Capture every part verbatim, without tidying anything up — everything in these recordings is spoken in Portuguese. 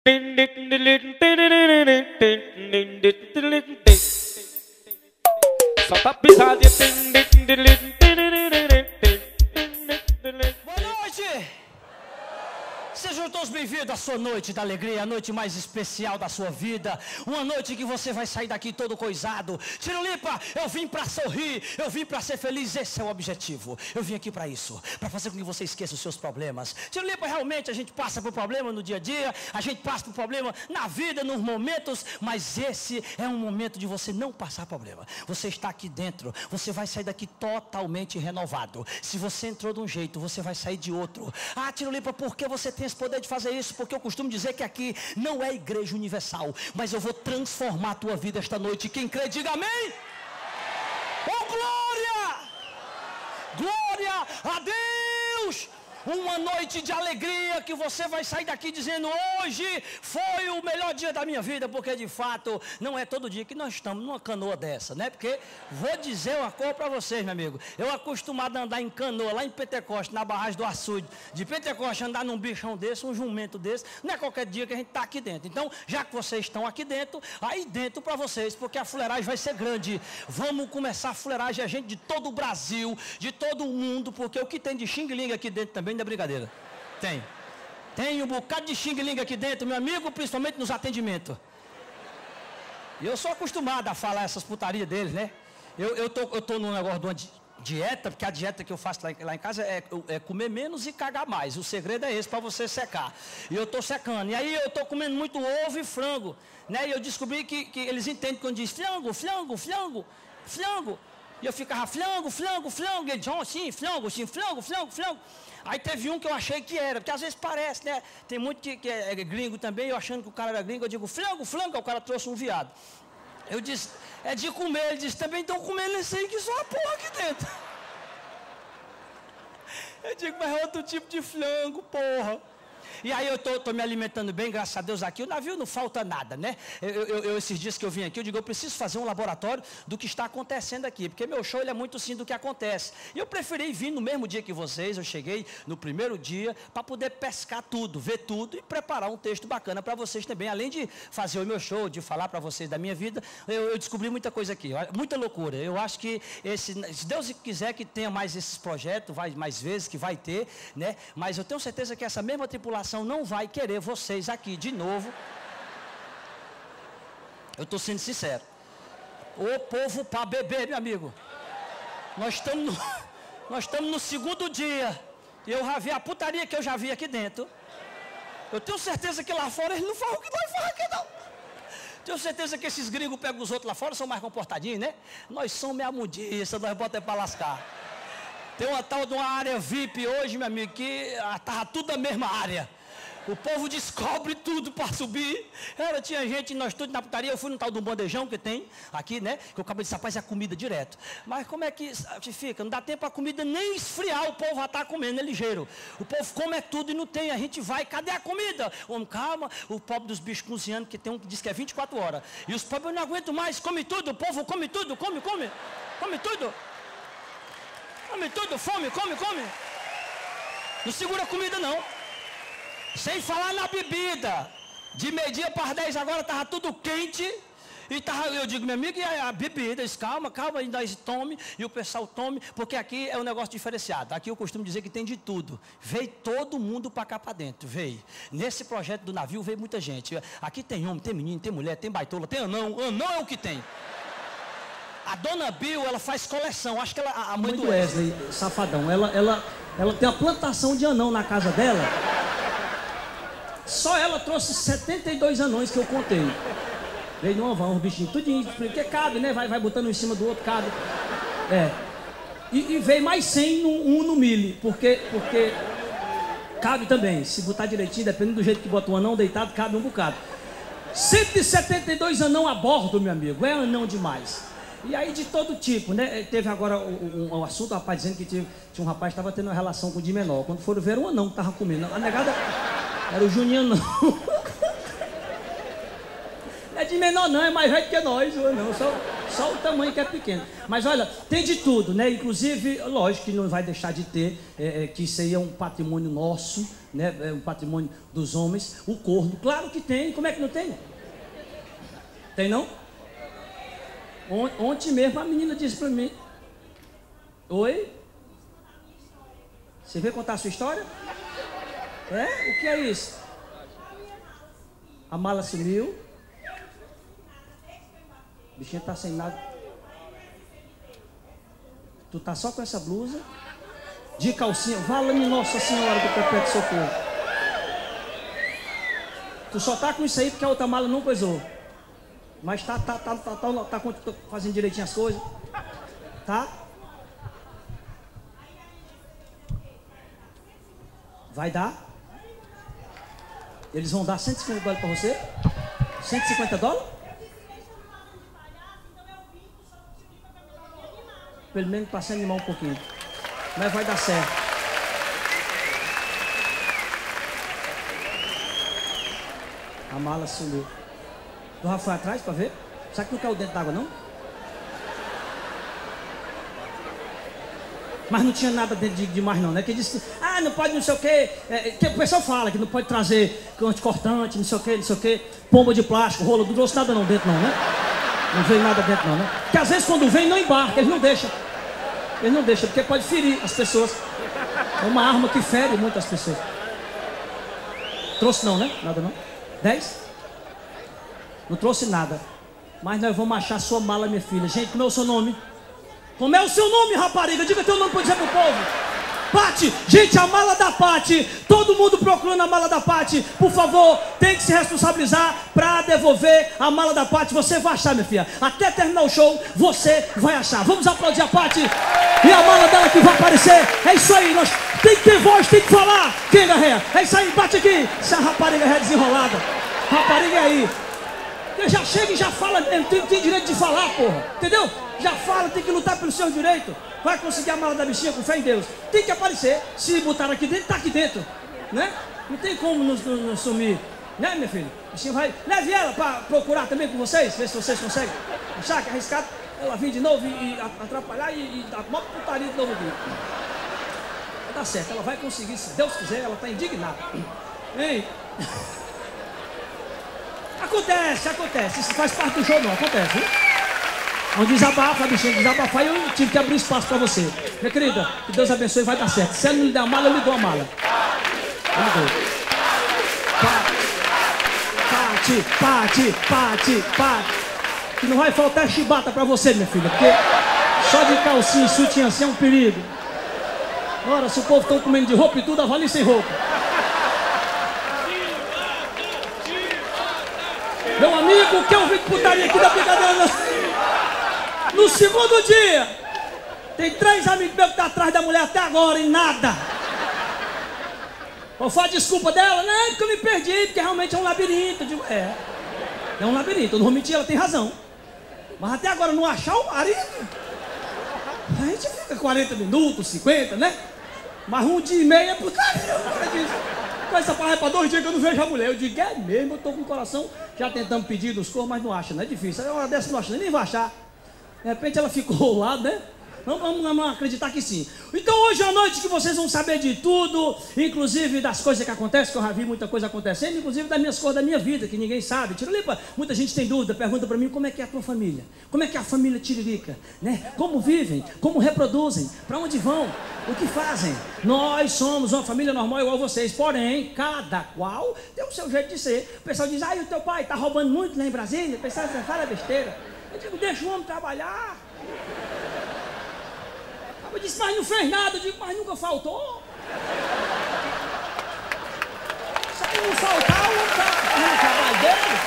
Solta a pisadinha. Boa noite! Sejam todos bem-vindos à sua noite da alegria, a noite mais especial da sua vida. Uma noite que você vai sair daqui todo coisado. Tirolipa, eu vim para sorrir, eu vim para ser feliz, esse é o objetivo. Eu vim aqui para isso, para fazer com que você esqueça os seus problemas. Tirolipa, realmente a gente passa por problema no dia a dia, a gente passa por problema na vida, nos momentos, mas esse é um momento de você não passar problema. Você está aqui dentro, você vai sair daqui totalmente renovado. Se você entrou de um jeito, você vai sair de outro. Ah, Tirolipa, por que você tem esse poder de fazer isso? Porque eu costumo dizer que aqui não é igreja universal, mas eu vou transformar a tua vida esta noite. Quem crê, diga amém. Oh, glória! Glória a Deus! Uma noite de alegria que você vai sair daqui dizendo: hoje foi o melhor dia da minha vida, porque de fato não é todo dia que nós estamos numa canoa dessa, né? Porque vou dizer uma coisa para vocês, meu amigo, eu acostumado a andar em canoa lá em Pentecoste, na barragem do Açude de Pentecoste, andar num bichão desse, um jumento desse, não é qualquer dia que a gente está aqui dentro. Então, já que vocês estão aqui dentro, aí dentro para vocês, porque a fuleiragem vai ser grande. Vamos começar a fuleiragem, a gente de todo o Brasil, de todo o mundo, porque o que tem de xing-ling aqui dentro também não é brincadeira. Tem. Tem um bocado de xing-ling aqui dentro, meu amigo, principalmente nos atendimentos. E eu sou acostumado a falar essas putarias deles, né? Eu, eu, tô, eu tô num negócio de uma dieta, porque a dieta que eu faço lá, lá em casa é, é comer menos e cagar mais. O segredo é esse, para você secar. E eu tô secando. E aí eu tô comendo muito ovo e frango, né? E eu descobri que, que eles entendem quando diz flango, flango, flango, flango. E eu ficava flango, flango, flango. E eles diziam assim, flango, sim, flango, flango, flango. Aí teve um que eu achei que era, porque às vezes parece, né? Tem muito que, que é gringo também, eu achando que o cara era gringo, eu digo, flango, flango, o cara trouxe um viado. Eu disse, é de comer, ele disse, também estão comendo esse aí que só a porra aqui dentro. Eu digo, mas é outro tipo de flango, porra. E aí eu tô, tô me alimentando bem, graças a Deus aqui. O navio não falta nada, né? Eu, eu, eu, esses dias que eu vim aqui, eu digo, eu preciso fazer um laboratório do que está acontecendo aqui. Porque meu show ele é muito sim do que acontece. E eu preferi vir no mesmo dia que vocês. Eu cheguei no primeiro dia para poder pescar tudo, ver tudo e preparar um texto bacana para vocês também. Além de fazer o meu show, de falar para vocês da minha vida, eu, eu descobri muita coisa aqui, muita loucura. Eu acho que esse, se Deus quiser que tenha mais esses projetos, vai mais vezes que vai ter, né? Mas eu tenho certeza que essa mesma tripulação não vai querer vocês aqui de novo. Eu estou sendo sincero. O povo para beber, meu amigo. Nós estamos no, nós estamos no segundo dia. E eu já vi a putaria que eu já vi aqui dentro. Eu tenho certeza que lá fora eles não falam o que nós falamos aqui, não. Tenho certeza que esses gringos pegam os outros lá fora, são mais comportadinhos, né? Nós somos meia mundiça, nós botamos para lascar. Tem uma tal de uma área V I P hoje, meu amigo, que estava tudo na mesma área. O povo descobre tudo para subir. Era, tinha gente, nós todos na putaria. Eu fui no tal de um bandejão que tem aqui, né? Que eu acabei de rapaz, é comida direto. Mas como é que fica? Não dá tempo a comida nem esfriar, o povo já está comendo, é ligeiro. O povo come tudo e não tem. A gente vai, cadê a comida? Homem, calma. O pobre dos bichos cozinhando, que tem um que diz que é vinte e quatro horas. E os pobres, eu não aguento mais, come tudo. O povo come tudo, come, come. Come tudo. Come tudo, fome, come, come. Não segura a comida, não. Sem falar na bebida. De meio-dia para as dez agora estava tudo quente. E tava, eu digo, meu amigo, e a, a bebida, eles, calma, calma, ainda tome. E o pessoal tome, porque aqui é um negócio diferenciado. Aqui eu costumo dizer que tem de tudo. Veio todo mundo para cá para dentro, veio. Nesse projeto do navio veio muita gente. Aqui tem homem, tem menino, tem mulher, tem baitola, tem anão. Anão é o que tem. A dona Bill, ela faz coleção. Acho que ela, a mãe, mãe do Wesley, Wesley, safadão, ela, ela, ela tem uma plantação de anão na casa dela. Só ela trouxe setenta e dois anões que eu contei. Veio numa van, uns bichinhos, tudinho, porque cabe, né? Vai, vai botando um em cima do outro, cabe. É. E, e veio mais cem, no, um no milho, porque, porque cabe também. Se botar direitinho, dependendo do jeito que bota um anão deitado, cabe um bocado. cento e setenta e dois anão a bordo, meu amigo. É anão demais. E aí de todo tipo, né? Teve agora um, um, um assunto, o rapaz dizendo que tinha, tinha um rapaz que estava tendo uma relação com o de menor. Quando foram ver, um anão que estava comendo. A negada era o Juninho, não. Não é de menor não, é mais velho que nós, não. Só, só o tamanho que é pequeno. Mas olha, tem de tudo, né? Inclusive, lógico que não vai deixar de ter, é, é, que isso aí é um patrimônio nosso, né? É um patrimônio dos homens, o corno. Claro que tem, como é que não tem? Tem não? Ontem mesmo a menina disse para mim: oi? Você veio contar a sua história? É? O que é isso? A mala sumiu. O bichinho tá sem nada. Tu tá só com essa blusa de calcinha. Vala-me Nossa Senhora do Perpétuo Socorro. Tu só tá com isso aí porque a outra mala não coisou. Mas tá, tá, tá, tá, tá, tá, tá fazendo direitinho as coisas. Tá? Vai dar? Eles vão dar cento e cinquenta dólares para você? cento e cinquenta dólares? Pelo menos para se animar um pouquinho. Mas vai dar certo. A mala sumiu. Tu já foi atrás para ver? Será que não caiu dentro d'água não? Mas não tinha nada dentro de, de mais não, né? Que disse que, ah, não pode não sei o quê. É, que o pessoal fala que não pode trazer anticortante, não sei o quê, não sei o quê. Pomba de plástico, rolo, não trouxe nada não dentro não, né? Não veio nada dentro não, né? Porque às vezes quando vem não embarca, eles não deixam. Eles não deixam, porque pode ferir as pessoas. É uma arma que fere muitas pessoas. Trouxe não, né? Nada não? Dez? Não trouxe nada. Mas nós vamos achar sua mala, minha filha. Gente, como é o seu nome? Como é o seu nome, rapariga? Diga teu nome para dizer pro povo. Pati, gente, a mala da Pati. Todo mundo procurando a mala da Pati. Por favor, tem que se responsabilizar para devolver a mala da Pati. Você vai achar, minha filha. Até terminar o show, você vai achar. Vamos aplaudir a Pati. E a mala dela que vai aparecer. É isso aí, nós tem que ter voz, tem que falar. Quem garreia? É isso aí, bate aqui. Essa rapariga é desenrolada. Rapariga é aí. Já chega e já fala mesmo, tem, tem direito de falar, porra, entendeu? Já fala, tem que lutar pelo seu direito. Vai conseguir a mala da bichinha com fé em Deus. Tem que aparecer. Se botar aqui dentro, tá aqui dentro, né? Não tem como nos, nos, nos sumir, né, minha filha? A bichinha vai, leve ela para procurar também com vocês, ver se vocês conseguem. Achar que é arriscado ela vir de novo e, e atrapalhar e, e dar uma putaria de novo aqui. Vai dar certo, ela vai conseguir, se Deus quiser, ela tá indignada. Ei. Acontece, acontece. Isso faz parte do show, não. Acontece, viu? Um desabafa, bichinho, desabafar e eu tive que abrir espaço pra você. Minha querida, que Deus abençoe e vai dar certo. Se ela não lhe der a mala, eu lhe dou a mala. Eu lhe dou. Pati, Pati, Pati, Pati. Que não vai faltar chibata pra você, minha filha. Porque só de calcinha e sutiã assim é um perigo. Ora, se o povo estão comendo de roupa e tudo, avalie sem roupa. Meu amigo, que eu vi de putaria aqui da brincadeira. No segundo dia, tem três amigos meus que estão atrás da mulher até agora e nada. Qual foi a desculpa dela? Não, porque eu me perdi, porque realmente é um labirinto. Eu digo, é, é um labirinto, eu não vou mentir, ela tem razão. Mas até agora não achar o marido. A gente fica quarenta minutos, cinquenta, né? Mas um dia e meio é putaria. Essa parra é para dois dias que eu não vejo a mulher. Eu digo, é mesmo, eu tô com o coração já tentando pedir dos corpos, mas não acha, não é difícil. Aí uma hora dessa não acha, nem vai achar. De repente ela ficou lá, né? Vamos, vamos, vamos acreditar que sim. Então hoje à noite que vocês vão saber de tudo, inclusive das coisas que acontecem, que eu já vi muita coisa acontecendo, inclusive das minhas coisas da minha vida, que ninguém sabe. Tirolipa, muita gente tem dúvida, pergunta para mim como é que é a tua família, como é que é a família Tiririca, né? Como vivem, como reproduzem, para onde vão, o que fazem. Nós somos uma família normal igual vocês, porém, cada qual tem o seu jeito de ser. O pessoal diz, ah, e o teu pai tá roubando muito lá em Brasília? O pessoal fala besteira. Eu digo, deixa o homem trabalhar. Eu disse, mas não fez nada. Eu digo, mas nunca faltou. Se não faltar, o homem tá fazendo o trabalho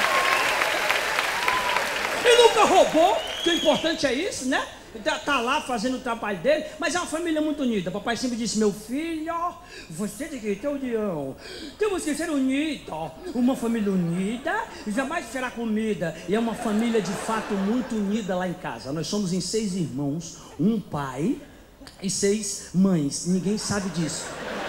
dele. Ele nunca roubou, que o importante é isso, né? Tá lá fazendo o trabalho dele, mas é uma família muito unida. Papai sempre disse, meu filho, você tem que ter união. Temos que ser unidos. Uma família unida jamais será comida. E é uma família de fato muito unida lá em casa. Nós somos em seis irmãos, um pai e seis mães. Ninguém sabe disso.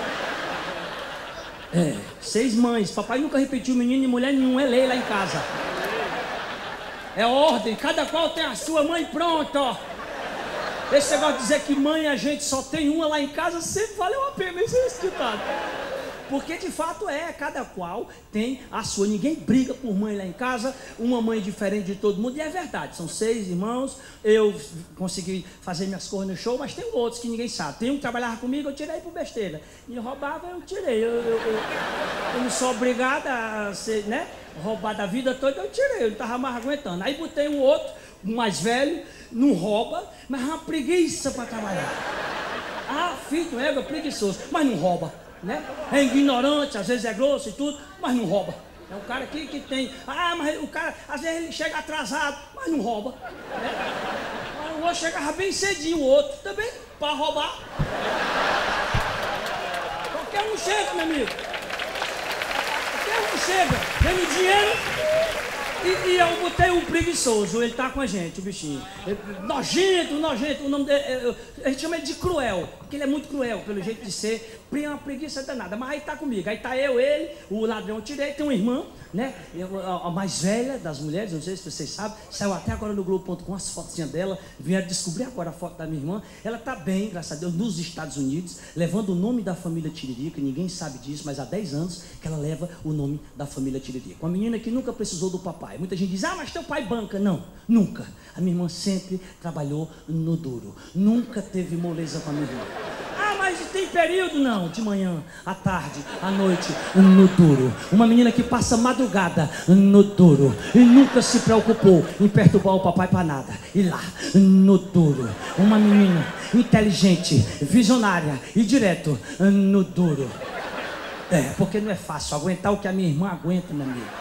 É, seis mães. Papai nunca repetiu menino e mulher nenhum, é lei lá em casa. É ordem, cada qual tem a sua mãe pronta. Esse negócio de dizer que mãe a gente só tem uma lá em casa sempre valeu a pena, esse é esse ditado. Porque de fato é, cada qual tem a sua. Ninguém briga por mãe lá em casa, uma mãe diferente de todo mundo, e é verdade. São seis irmãos, eu consegui fazer minhas coisas no show, mas tem outros que ninguém sabe. Tem um que trabalhava comigo, eu tirei por besteira. Me roubava, eu tirei. Eu, eu, eu, eu não sou obrigada a ser, né, roubada a vida toda, eu tirei, eu não estava mais aguentando. Aí botei um outro, um mais velho, não rouba, mas é uma preguiça para trabalhar. Ah, filho, é preguiçoso, mas não rouba, né? É ignorante, às vezes é grosso e tudo, mas não rouba. É um cara aqui que tem, ah, mas o cara, às vezes ele chega atrasado, mas não rouba, né? O outro chegava bem cedinho, o outro também, para roubar. Qualquer um chega, meu amigo. Qualquer um chega, dando dinheiro. E, e eu botei um preguiçoso, ele tá com a gente, o bichinho. Ele, nojento, nojento, o nome dele, a gente chama ele de cruel, porque ele é muito cruel, pelo jeito de ser, é uma preguiça danada, mas aí tá comigo, aí tá eu, ele, o ladrão eu tirei, tem uma irmã, né, a, a mais velha das mulheres, não sei se vocês sabem, saiu até agora no Globo ponto com as fotinhas dela, vieram descobrir agora a foto da minha irmã, ela tá bem, graças a Deus, nos Estados Unidos, levando o nome da família Tiririca, ninguém sabe disso, mas há dez anos que ela leva o nome da família Tiririca, uma menina que nunca precisou do papai. Muita gente diz, ah, mas teu pai banca. Não, nunca. A minha irmã sempre trabalhou no duro. Nunca teve moleza com a minha irmã. Ah, mas tem período? Não. De manhã, à tarde, à noite, no duro. Uma menina que passa madrugada no duro. E nunca se preocupou em perturbar o papai para nada. E lá, no duro. Uma menina inteligente, visionária e direto no duro. É, porque não é fácil aguentar o que a minha irmã aguenta, meu amigo.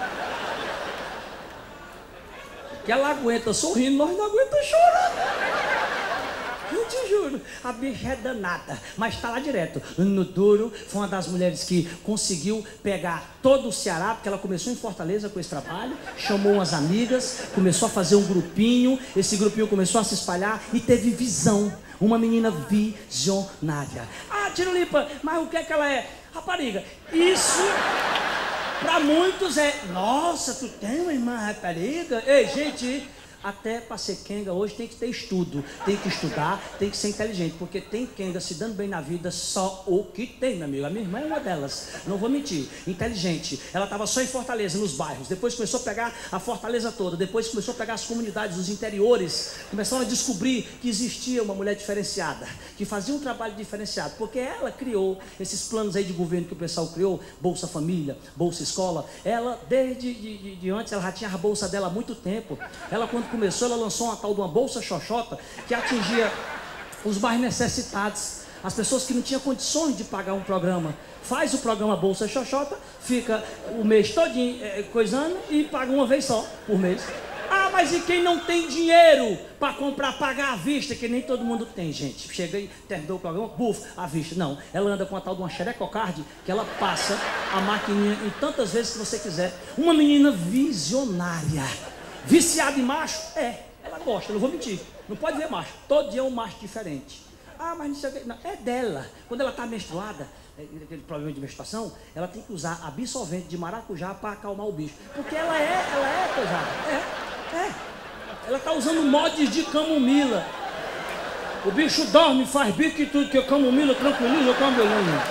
Que ela aguenta sorrindo, nós não aguentamos chorando. Eu te juro, a bicha é danada, mas está lá direto. No duro, foi uma das mulheres que conseguiu pegar todo o Ceará, porque ela começou em Fortaleza com esse trabalho, chamou umas amigas, começou a fazer um grupinho, esse grupinho começou a se espalhar e teve visão. Uma menina visionária. Ah, Tirulipa, mas o que é que ela é? Rapariga. Isso... Para muitos é, nossa, tu tem uma irmã rapariga? Ei, gente, até para ser quenga hoje tem que ter estudo, tem que estudar, tem que ser inteligente, porque tem quenga se dando bem na vida só o que tem, meu amigo. A minha irmã é uma delas, não vou mentir, inteligente. Ela estava só em Fortaleza, nos bairros, depois começou a pegar a Fortaleza toda, depois começou a pegar as comunidades, os interiores, começaram a descobrir que existia uma mulher diferenciada, que fazia um trabalho diferenciado, porque ela criou esses planos aí de governo que o pessoal criou, Bolsa Família, Bolsa Escola. Ela, desde de, de, de antes, ela já tinha a bolsa dela há muito tempo. Ela, quando começou, ela lançou uma tal de uma bolsa xoxota que atingia os mais necessitados, as pessoas que não tinham condições de pagar um programa. Faz o programa Bolsa Xoxota, fica o mês todinho é, coisando e paga uma vez só por mês. Ah, mas e quem não tem dinheiro para comprar, pagar à vista, que nem todo mundo tem, gente. Chega e terminou o programa, buf, à vista. Não, ela anda com a tal de uma xerecocard, que ela passa a maquininha em tantas vezes que você quiser. Uma menina visionária. Viciada em macho? É, ela gosta, não vou mentir. Não pode ver macho, todo dia é um macho diferente. Ah, mas não sei o que, não, é dela. Quando ela está menstruada, aquele problema de menstruação, ela tem que usar absorvente de maracujá para acalmar o bicho. Porque ela é, ela é coisada, é, é. Ela está usando mods de camomila. O bicho dorme, faz bico e tudo, que a camomila tranquiliza o cabelão.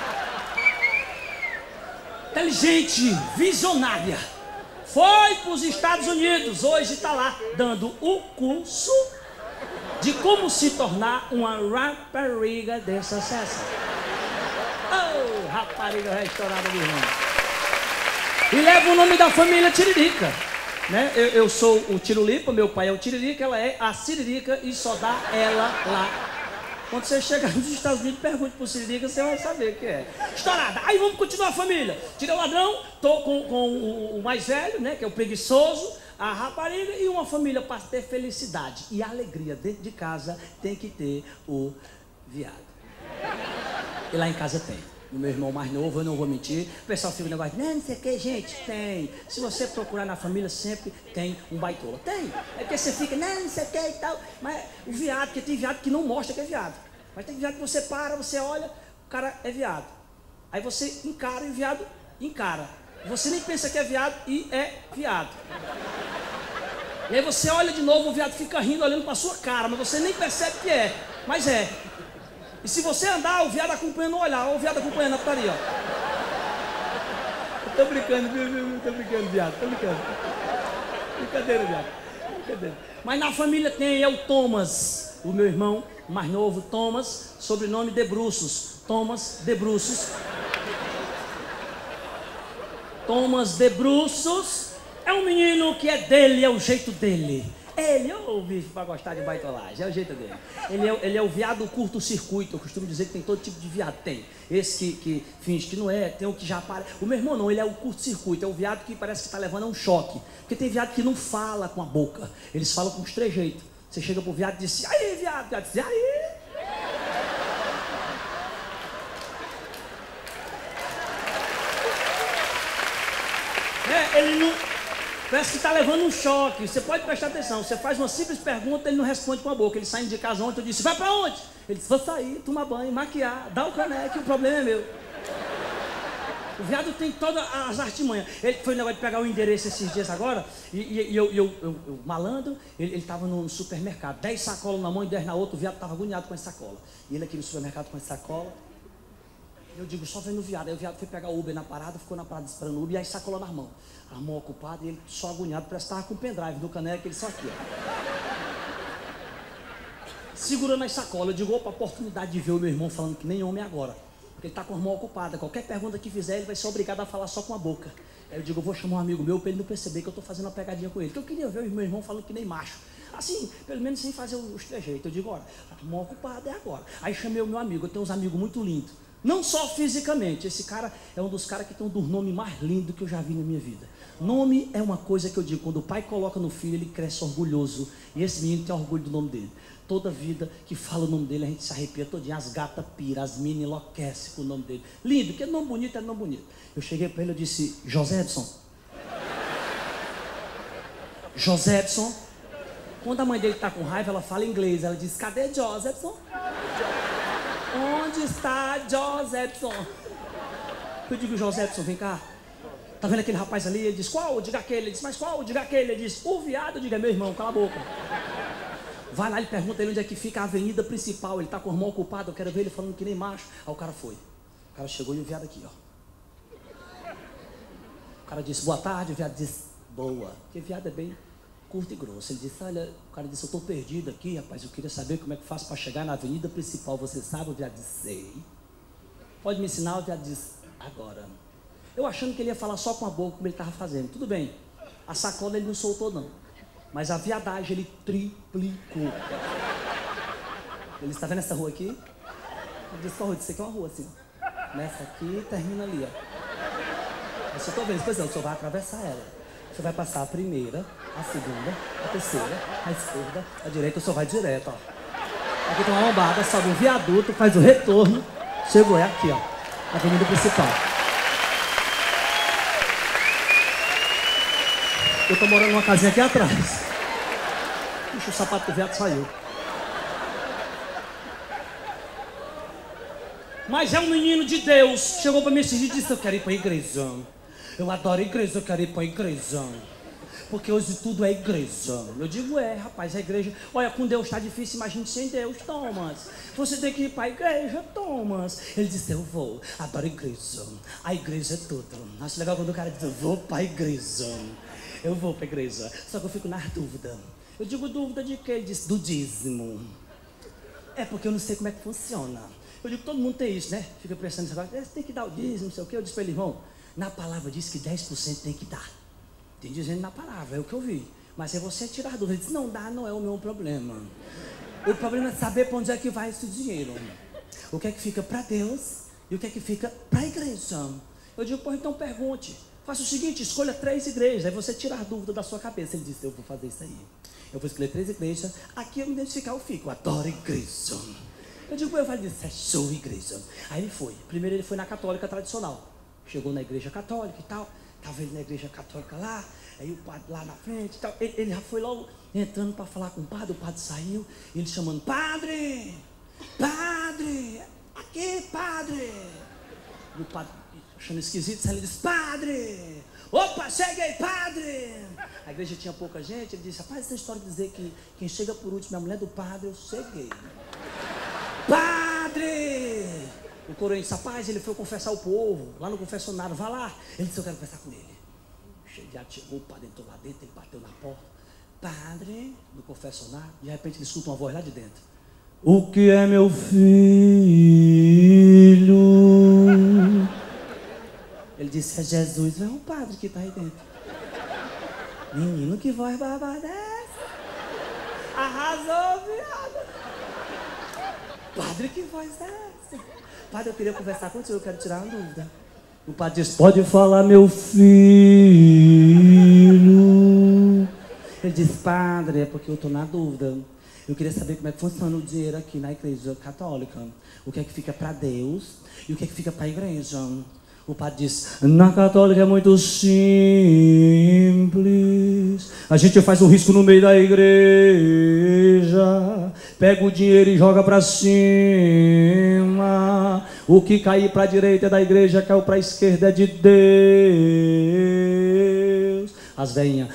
Inteligente, visionária. Foi para os Estados Unidos, hoje está lá dando o curso de como se tornar uma rapariga de sucesso. Oh, rapariga restaurada de irmão. E leva o nome da família Tiririca. Né? Eu, eu sou o Tirulipa, meu pai é o Tiririca, ela é a Siririca e só dá ela lá. Quando você chegar nos Estados Unidos, pergunte pro Siririca, você vai saber o que é. Estourada. Aí vamos continuar a família. Tirei o ladrão, tô com, com o, o mais velho, né, que é o preguiçoso, a rapariga e uma família para ter felicidade e alegria dentro de casa tem que ter o viado. E lá em casa tem. O meu irmão mais novo, eu não vou mentir. O pessoal fica no negócio, não, não sei o que, gente, tem. Se você procurar na família, sempre tem um baitola. Tem. É porque você fica, não, não sei o que e tal. Mas o viado, porque tem viado que não mostra que é viado. Mas tem viado que você para, você olha, o cara é viado. Aí você encara e o viado encara. Você nem pensa que é viado e é viado. E aí você olha de novo, o viado fica rindo, olhando pra sua cara, mas você nem percebe que é. Mas é. E se você andar, o viado acompanhando o olhar, o viado acompanhando a putaria, ó. Tô brincando, viu, viu? Tô brincando, viado, tô brincando. Brincadeira, viado. Brincadeira. Mas na família tem eu, Thomas, o meu irmão mais novo, Thomas, sobrenome de Bruços. Thomas de Bruços. Thomas de Bruços é um menino que é dele, é o jeito dele. Ele é o bicho pra gostar de baitolagem, é o jeito dele. Ele é, ele é o viado curto-circuito, eu costumo dizer que tem todo tipo de viado. Tem esse que, que finge que não é, tem o que já para. O meu irmão não, ele é o curto-circuito, é o viado que parece que tá levando a um choque. Porque tem viado que não fala com a boca, eles falam com os trejeitos. Você chega pro viado e diz, aí viado, o viado diz, aí. É, ele não... Parece que está levando um choque. Você pode prestar atenção. Você faz uma simples pergunta, ele não responde com a boca. Ele sai de casa ontem, eu disse, vai para onde? Ele disse, vou sair, tomar banho, maquiar, dar o caneco, o problema é meu. O viado tem todas as artimanhas. Ele foi o negócio de pegar o endereço esses dias agora, e, e, e eu, eu, eu, eu, malandro, ele estava no supermercado, dez sacolas na mão e dez na outra, o viado estava agoniado com essa sacola. E ele aqui no supermercado com essa sacola. Eu digo, só vendo o viado. Aí o viado foi pegar o Uber na parada, ficou na parada esperando o Uber, e aí sacola nas mãos. A mão ocupada e ele só agoniado, parece que estava com o pendrive do caneco, ele só aqui, ó. Segurando as sacolas, eu digo, opa, oportunidade de ver o meu irmão falando que nem homem agora. Porque ele está com a mão ocupada, qualquer pergunta que fizer, ele vai ser obrigado a falar só com a boca. Aí eu digo, eu vou chamar um amigo meu para ele não perceber que eu estou fazendo uma pegadinha com ele. Porque eu queria ver o meu irmão falando que nem macho. Assim, pelo menos sem fazer os trejeitos. Eu digo, olha, a mão ocupada é agora. Aí chamei o meu amigo, eu tenho uns amigos muito lindos. Não só fisicamente, esse cara é um dos caras que tem um dos nomes mais lindos que eu já vi na minha vida. Nome é uma coisa que eu digo, quando o pai coloca no filho, ele cresce orgulhoso. E esse menino tem orgulho do nome dele. Toda vida que fala o nome dele, a gente se arrepia todinho. As gatas piram, as meninas enlouquecem com o nome dele. Lindo, que é nome bonito, é nome bonito. Eu cheguei para ele e disse, José Edson. José Edson. Quando a mãe dele está com raiva, ela fala inglês. Ela diz, cadê José Edson? Onde está José Edson? Eu digo, José Edson, vem cá. Tá vendo aquele rapaz ali? Ele diz, qual? Diga aquele. Ele diz, mas qual? Diga aquele. Ele diz, o viado. Eu digo, é meu irmão, cala a boca. Vai lá e pergunta ele onde é que fica a avenida principal. Ele tá com a mão ocupada, eu quero ver ele falando que nem macho. Aí o cara foi. O cara chegou e o viado aqui, ó. O cara disse, boa tarde. O viado disse, boa. Porque viado é bem curto e grosso. Ele disse, olha, o cara disse, eu tô perdido aqui, rapaz. Eu queria saber como é que eu faço para chegar na avenida principal. Você sabe? O viado disse, sei. Pode me ensinar? O viado disse, agora. Eu achando que ele ia falar só com a boca, como ele estava fazendo. Tudo bem. A sacola ele não soltou, não. Mas a viadagem ele triplicou. Ele está vendo essa rua aqui? Eu disse, qual rua? Isso aqui é uma rua assim. Nessa aqui termina ali, ó. Eu só estou vendo. Pois é, o senhor vai atravessar ela. Você vai passar a primeira, a segunda, a terceira, a esquerda, a direita, o senhor vai direto, ó. Aqui tem uma lombada, sobe um viaduto, faz o retorno. Chegou, é aqui, ó. Avenida principal. Eu tô morando numa casinha aqui atrás. Puxa, o sapato do viado saiu. Mas é um menino de Deus. Chegou pra mim esse dia e disse, eu quero ir pra igreja. Eu adoro igreja, eu quero ir pra igreja. Porque hoje tudo é igreja. Eu digo, é, rapaz, a igreja... Olha, com Deus tá difícil, imagine sem Deus, Thomas. Você tem que ir pra igreja, Thomas. Ele disse, eu vou, adoro igreja. A igreja é tudo. Acho legal quando o cara diz, eu vou pra igreja. Eu vou pra igreja. Só que eu fico na dúvida. Eu digo, dúvida de quê? Ele disse, do dízimo. É porque eu não sei como é que funciona. Eu digo, todo mundo tem isso, né? Fica pensando nisso agora, tem que dar o dízimo, não sei o quê. Eu disse pra ele, irmão, na palavra diz que dez por cento tem que dar. Tem dizendo na palavra, é o que eu vi. Mas se você tirar dúvida, ele disse, não dá, não é o meu problema. O problema é saber para onde é que vai esse dinheiro. O que é que fica para Deus e o que é que fica para a igreja. Eu digo, pô, então pergunte. Faça o seguinte, escolha três igrejas. Aí você tira a dúvida da sua cabeça. Ele disse, eu vou fazer isso aí. Eu vou escolher três igrejas. Aqui eu me identificar, eu fico, eu adoro igreja. Eu digo, eu falei, é show igreja. Aí ele foi. Primeiro ele foi na católica tradicional. Chegou na igreja católica e tal. Estava ele na igreja católica lá. Aí o padre lá na frente e tal. Ele, ele já foi logo entrando para falar com o padre. O padre saiu. Ele chamando, padre! Padre! Aqui, padre! E o padre achando esquisito. Ele disse, padre! Opa, cheguei, padre! A igreja tinha pouca gente. Ele disse, rapaz, essa história de dizer que quem chega por último é a mulher do padre, eu cheguei. Padre! O coroinha disse, rapaz, ele foi confessar o povo, lá no confessionário, vá lá. Ele disse, eu quero conversar com ele. Já chegou, o padre entrou lá dentro, ele bateu na porta. Padre, no confessionário, de repente ele escuta uma voz lá de dentro. O que é meu filho? Ele disse, é Jesus. É o padre que está aí dentro. Menino, que voz babada é essa? Arrasou, viado. Padre, que voz é essa? Padre, eu queria conversar com o senhor, eu quero tirar uma dúvida. O padre disse, pode falar, meu filho. Ele disse, padre, é porque eu estou na dúvida. Eu queria saber como é que funciona o dinheiro aqui na igreja católica. O que é que fica para Deus e o que é que fica para a igreja. O padre disse, na católica é muito simples. A gente faz um risco no meio da igreja, pega o dinheiro e joga para cima. O que cair para a direita é da igreja, caiu para a esquerda é de Deus. As velhinhas,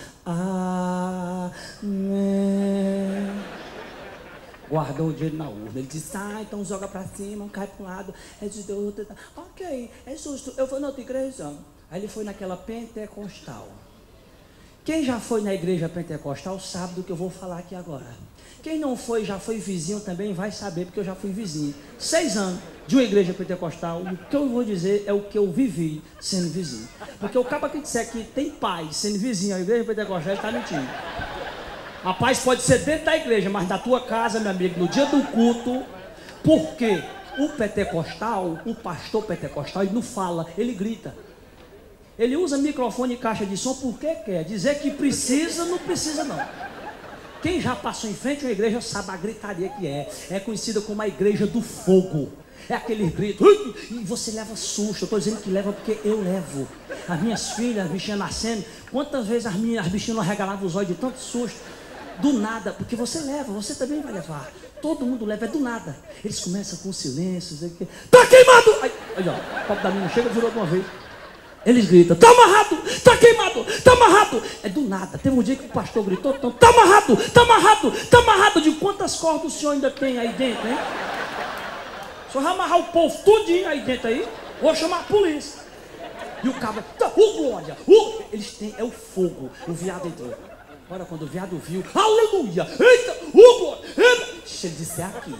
amém. Guardou o dinheiro na urna. Ele disse, ah, então joga pra cima, um cai para um lado, é de Deus. Ok, é justo, eu vou na outra igreja. Aí ele foi naquela pentecostal. Quem já foi na igreja pentecostal sabe do que eu vou falar aqui agora. Quem não foi, já foi vizinho também, vai saber, porque eu já fui vizinho. Seis anos de uma igreja pentecostal, o que eu vou dizer é o que eu vivi sendo vizinho. Porque o cara que disser que tem pai sendo vizinho à igreja pentecostal, ele está mentindo. Rapaz, pode ser dentro da igreja, mas na tua casa, meu amigo, no dia do culto, porque o pentecostal, o pastor pentecostal, ele não fala, ele grita. Ele usa microfone e caixa de som porque quer. Dizer que precisa, não precisa não. Quem já passou em frente a uma igreja sabe a gritaria que é. É conhecida como a igreja do fogo. É aquele grito, e você leva susto. Eu estou dizendo que leva porque eu levo. As minhas filhas, as bichinhas nascendo, quantas vezes as minhas as bichinhas não arregalavam os olhos de tanto susto? Do nada, porque você leva, você também vai levar. Todo mundo leva, é do nada. Eles começam com silêncio, dizer que tá queimado! Aí, aí ó, o copo da menina chega e virou de uma vez. Eles gritam, tá amarrado, tá queimado, tá amarrado. É do nada. Teve um dia que o pastor gritou, tá amarrado, tá amarrado, tá amarrado. De quantas cordas o senhor ainda tem aí dentro, hein? O senhor vai amarrar o povo tudinho aí dentro aí, vou chamar a polícia. E o cabo, tá, ô glória, ô, eles têm, é o fogo. O viado entrou. Agora quando o viado viu, aleluia, eita, ô glória, eita. Ele disse, é aqui.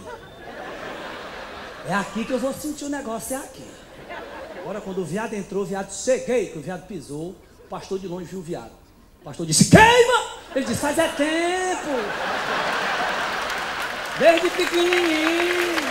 É aqui que eu vou sentir o negócio, é aqui. Agora quando o viado entrou, o viado cheguei, que o viado pisou, o pastor de longe viu o viado. O pastor disse, queima! Ele disse, faz é tempo. Desde pequenininho.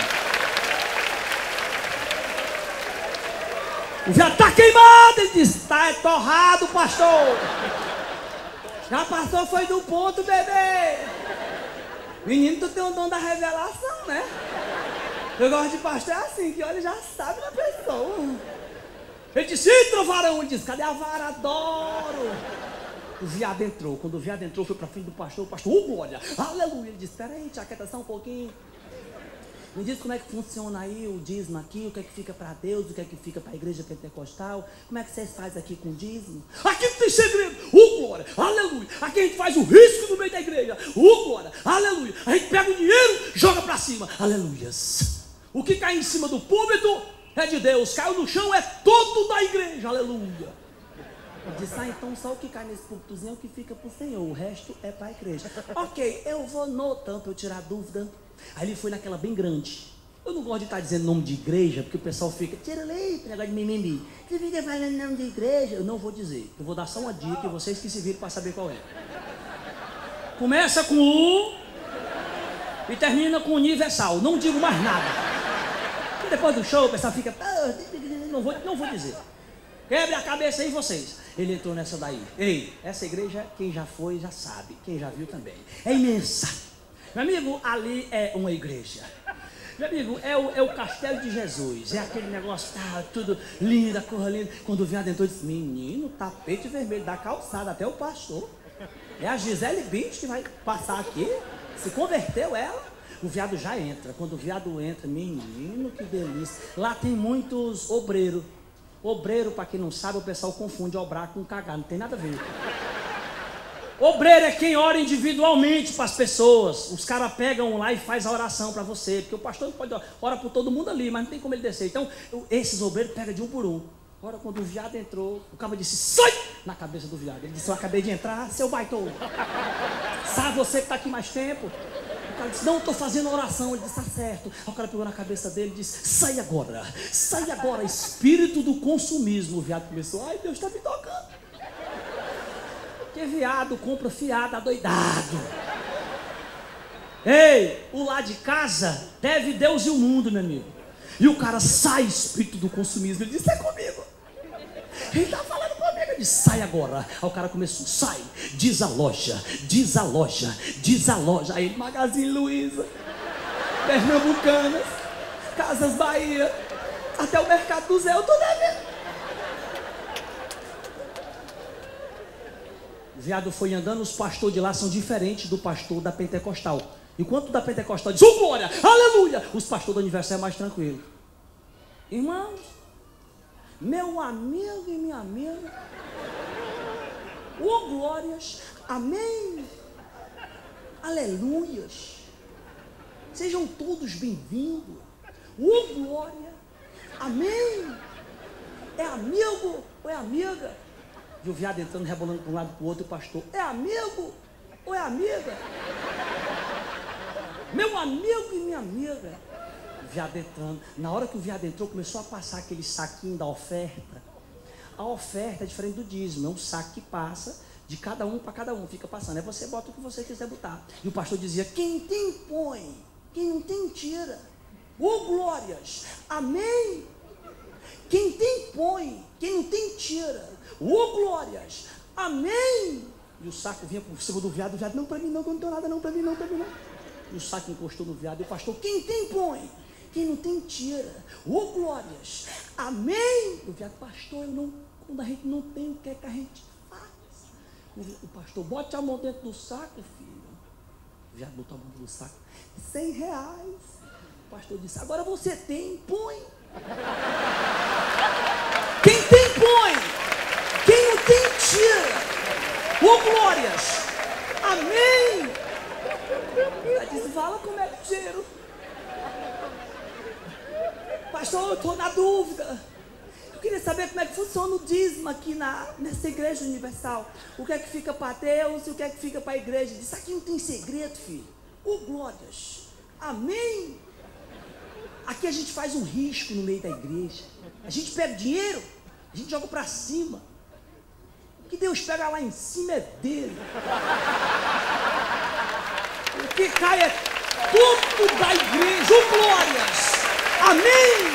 O viado tá queimado, ele disse, tá é torrado, pastor. Já passou, foi do ponto, bebê. Menino, tu tem o dom da revelação, né? Eu gosto de pastor é assim, que olha, já sabe da pessoa. Ele disse, entra, varão. Ele disse, cadê a vara? Adoro. O viado entrou. Quando o viado entrou, foi pra frente do pastor. O pastor, oh, glória, aleluia. Ele disse, espera aí, tia, só um pouquinho. Me diz como é que funciona aí o dízimo aqui, o que é que fica para Deus, o que é que fica para a igreja pentecostal, como é que vocês fazem aqui com o dízimo? Aqui não tem segredo, oh glória, aleluia, aqui a gente faz o risco no meio da igreja, oh glória, aleluia, a gente pega o dinheiro, joga para cima, aleluias. O que cai em cima do púlpito é de Deus, caiu no chão é todo da igreja, aleluia. Eu disse, ah, então só o que cai nesse púlpitozinho é o que fica para o Senhor, o resto é para a igreja. Ok, eu vou no tanto para eu tirar dúvida. Aí ele foi naquela bem grande. Eu não gosto de estar dizendo nome de igreja, porque o pessoal fica, tira leite, negócio de mimimi. Você fica falando nome de igreja. Eu não vou dizer. Eu vou dar só uma dica e vocês que se viram para saber qual é. Começa com U e termina com Universal. Não digo mais nada. E depois do show o pessoal fica, não vou, não vou dizer. Quebre a cabeça aí vocês. Ele entrou nessa daí. Ei, essa igreja, quem já foi já sabe. Quem já viu também. É imensa. Meu amigo, ali é uma igreja. Meu amigo, é o, é o castelo de Jesus. É aquele negócio, tá tudo lindo, a cor linda. Quando o viado entrou, disse, menino, tapete vermelho da calçada, até o pastor. É a Gisele Bint que vai passar aqui. Se converteu ela. O viado já entra. Quando o viado entra, menino, que delícia. Lá tem muitos obreiros. Obreiro, para quem não sabe, o pessoal confunde obrar com cagar. Não tem nada a ver. Obreiro é quem ora individualmente para as pessoas. Os caras pegam lá e faz a oração para você, porque o pastor não pode orar por todo mundo ali, mas não tem como ele descer. Então, esses obreiros pegam de um por um. Ora, quando o viado entrou, o cara disse, sai! Na cabeça do viado. Ele disse, eu acabei de entrar, seu baitola. Sabe você que está aqui mais tempo? O cara disse, não, estou fazendo oração. Ele disse, está certo. Aí o cara pegou na cabeça dele e disse, sai agora, sai agora, espírito do consumismo. O viado começou, ai, Deus está me tocando. Porque viado compra fiado adoidado. Ei, o lá de casa deve Deus e o mundo, meu amigo. E o cara sai, espírito do consumismo. Ele disse, é comigo. Ele está falando comigo. Ele disse, sai agora. Aí o cara começou, sai, desaloja, desaloja, desaloja. Aí ele, Magazine Luiza, Pernambucanas, Casas Bahia, até o Mercado do Zé, eu tô devendo. O viado foi andando, os pastores de lá são diferentes do pastor da Pentecostal. Enquanto o da Pentecostal diz, oh glória, aleluia, os pastores do aniversário é mais tranquilo. Irmãos, meu amigo e minha amiga, oh glórias, amém, aleluias, sejam todos bem-vindos, oh glória, amém, é amigo ou é amiga? E o viado entrando, rebolando para um lado para o outro, o pastor, é amigo ou é amiga? Meu amigo e minha amiga. O viado entrando. Na hora que o viado entrou, começou a passar aquele saquinho da oferta. A oferta é diferente do dízimo. É um saco que passa de cada um para cada um. Fica passando. Aí você bota o que você quiser botar. E o pastor dizia, quem tem põe, quem não tem tira. Ô glórias, amém. Quem tem põe, quem não tem tira. Ô glórias, amém. E o saco vinha por cima do viado. O viado, não para mim não, não tem nada não, para mim não, para mim não. E o saco encostou no viado. E o pastor, quem tem põe, quem não tem tira. Ô glórias, amém. E o viado, pastor, eu não, quando a gente não tem, o que é que a gente faz? O pastor, bote a mão dentro do saco, filho. O viado botou a mão dentro do saco. Cem reais. O pastor disse, agora você tem, põe. Quem tem põe, quem não tem tira. Ô glórias, amém. Ela disse, fala como é que cheiro. Pastor, eu estou na dúvida. Eu queria saber como é que funciona o dízimo aqui na, nessa igreja universal. O que é que fica para Deus e o que é que fica para a igreja. Isso aqui não tem segredo, filho. Ô glórias, amém. Aqui a gente faz um risco no meio da igreja. A gente pega dinheiro, a gente joga para cima. O que Deus pega lá em cima é dele. O que cai é tudo da igreja. Oh, glórias, amém.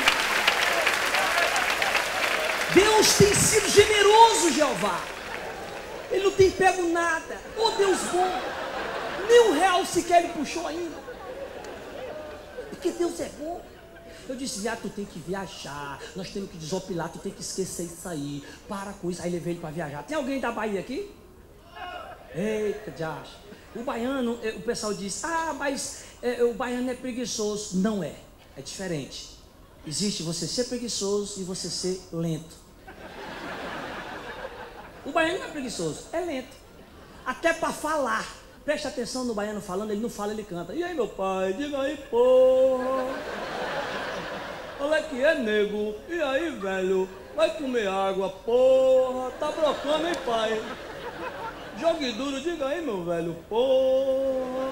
Deus tem sido generoso, Jeová. Ele não tem pego nada. Oh Deus bom, nem um real sequer ele puxou ainda. Porque Deus é bom. Eu disse, viado, tu tem que viajar, nós temos que desopilar, tu tem que esquecer isso aí, para com isso. Aí levei ele para viajar. Tem alguém da Bahia aqui? Eita, já. O baiano, o pessoal diz, ah, mas é, o baiano é preguiçoso. Não é, é diferente. Existe você ser preguiçoso e você ser lento. O baiano não é preguiçoso, é lento. Até para falar. Preste atenção no baiano falando, ele não fala, ele canta. E aí, meu pai, diga aí, porra. Olha que é nego. E aí, velho, vai comer água, porra. Tá brocando, hein, pai? Jogue duro, diga aí, meu velho, porra.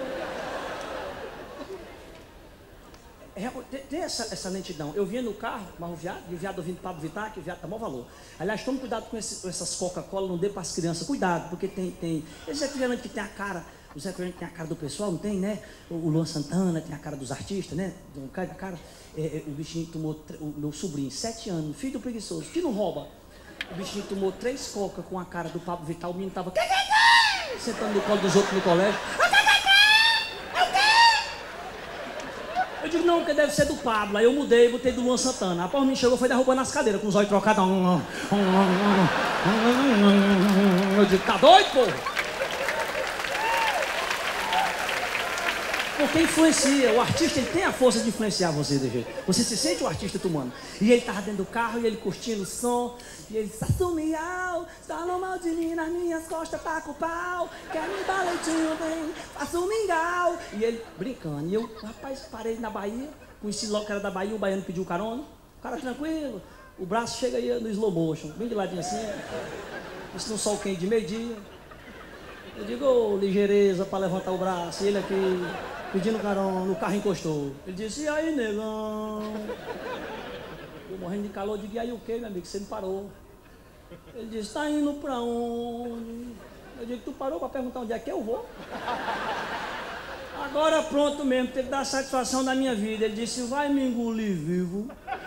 É, tem, tem essa, essa lentidão. Eu vinha no carro, mas o viado, e o viado vindo Pablo Vittar, que o viado tá mau valor. Aliás, tome cuidado com, esse, com essas Coca-Cola, não dê para as crianças. Cuidado, porque tem, tem esse refrigerante que tem a cara, os refrigerantes tem a cara do pessoal, não tem, né? O, o Luan Santana tem a cara dos artistas, né? Um cara da cara. É, é, o bichinho tomou, o meu sobrinho, sete anos, filho do preguiçoso, que não rouba. O bichinho tomou três Coca com a cara do Pablo Vittar, o menino tava sentando no colo dos outros no colégio. Eu digo, não, porque deve ser do Pablo. Aí eu mudei, botei do Luan Santana. Após mim chegou, foi derrubando as cadeiras, com os olhos trocados. Eu digo, tá doido, pô? Porque influencia, o artista ele tem a força de influenciar você do jeito. Você se sente o artista tomando. E ele tava dentro do carro e ele curtindo o som. E ele disse, Sumial, está no mal de mim, nas minhas costas tá com o pau. Quer me dar leitinho, vem, faça um mingau. E ele brincando. E eu, rapaz, parei na Bahia, conheci logo que era da Bahia, o baiano pediu carona. O cara tranquilo, o braço chega aí no slow motion, bem de ladinho assim. Isso no sol quente de meio-dia. Eu digo, ô, ligeireza para levantar o braço. E ele aqui, pedindo carona, o carro encostou. Ele disse, e aí, negão? Eu morrendo de calor, eu digo, e aí o quê, meu amigo? Você não parou. Ele disse, tá indo pra onde? Eu digo, tu parou para perguntar onde é que eu vou? Agora pronto mesmo, tem que dar satisfação da minha vida. Ele disse, vai me engolir vivo.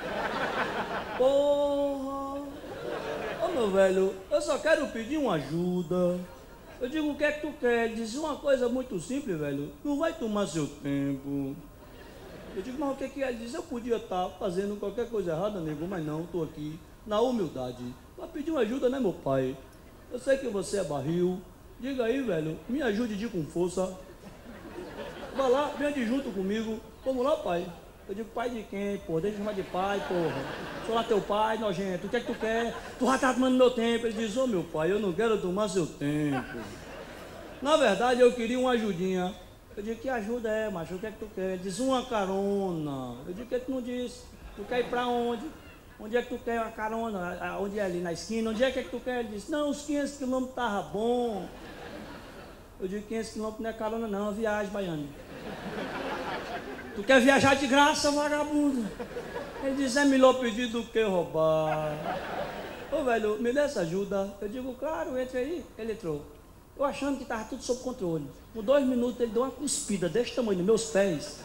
Porra! Ô meu velho, eu só quero pedir uma ajuda. Eu digo, o que é que tu quer? Ele disse, uma coisa muito simples, velho. Não vai tomar seu tempo. Eu digo, mas o que que é? Ele disse, eu podia estar fazendo qualquer coisa errada, nego, mas não, estou aqui na humildade. Para pedir uma ajuda, né, meu pai? Eu sei que você é barril. Diga aí, velho, me ajude de com força. Vai lá, vem de junto comigo. Vamos lá, pai. Eu digo, pai de quem, pô? Deixa eu chamar de pai, porra. Sou lá teu pai, nojento. O que é que tu quer? Tu já tá tomando meu tempo. Ele diz, ô, meu pai, eu não quero tomar seu tempo. Na verdade, eu queria uma ajudinha. Eu digo, que ajuda é, macho? O que é que tu quer? Ele diz, uma carona. Eu digo, o que é que tu não disse? Tu quer ir pra onde? Onde é que tu quer uma carona? Onde é ali? Na esquina? Onde é que, é que tu quer? Ele disse, não, os quinhentos quilômetros tava bom. Eu digo, quinhentos quilômetros não é carona não, é viagem, baiano. Tu quer viajar de graça, vagabundo? Ele diz, é melhor pedir do que roubar. Ô, velho, me dê essa ajuda. Eu digo, claro, entre aí. Ele entrou. Eu achando que estava tudo sob controle. Com dois minutos, ele deu uma cuspida desse tamanho nos meus pés.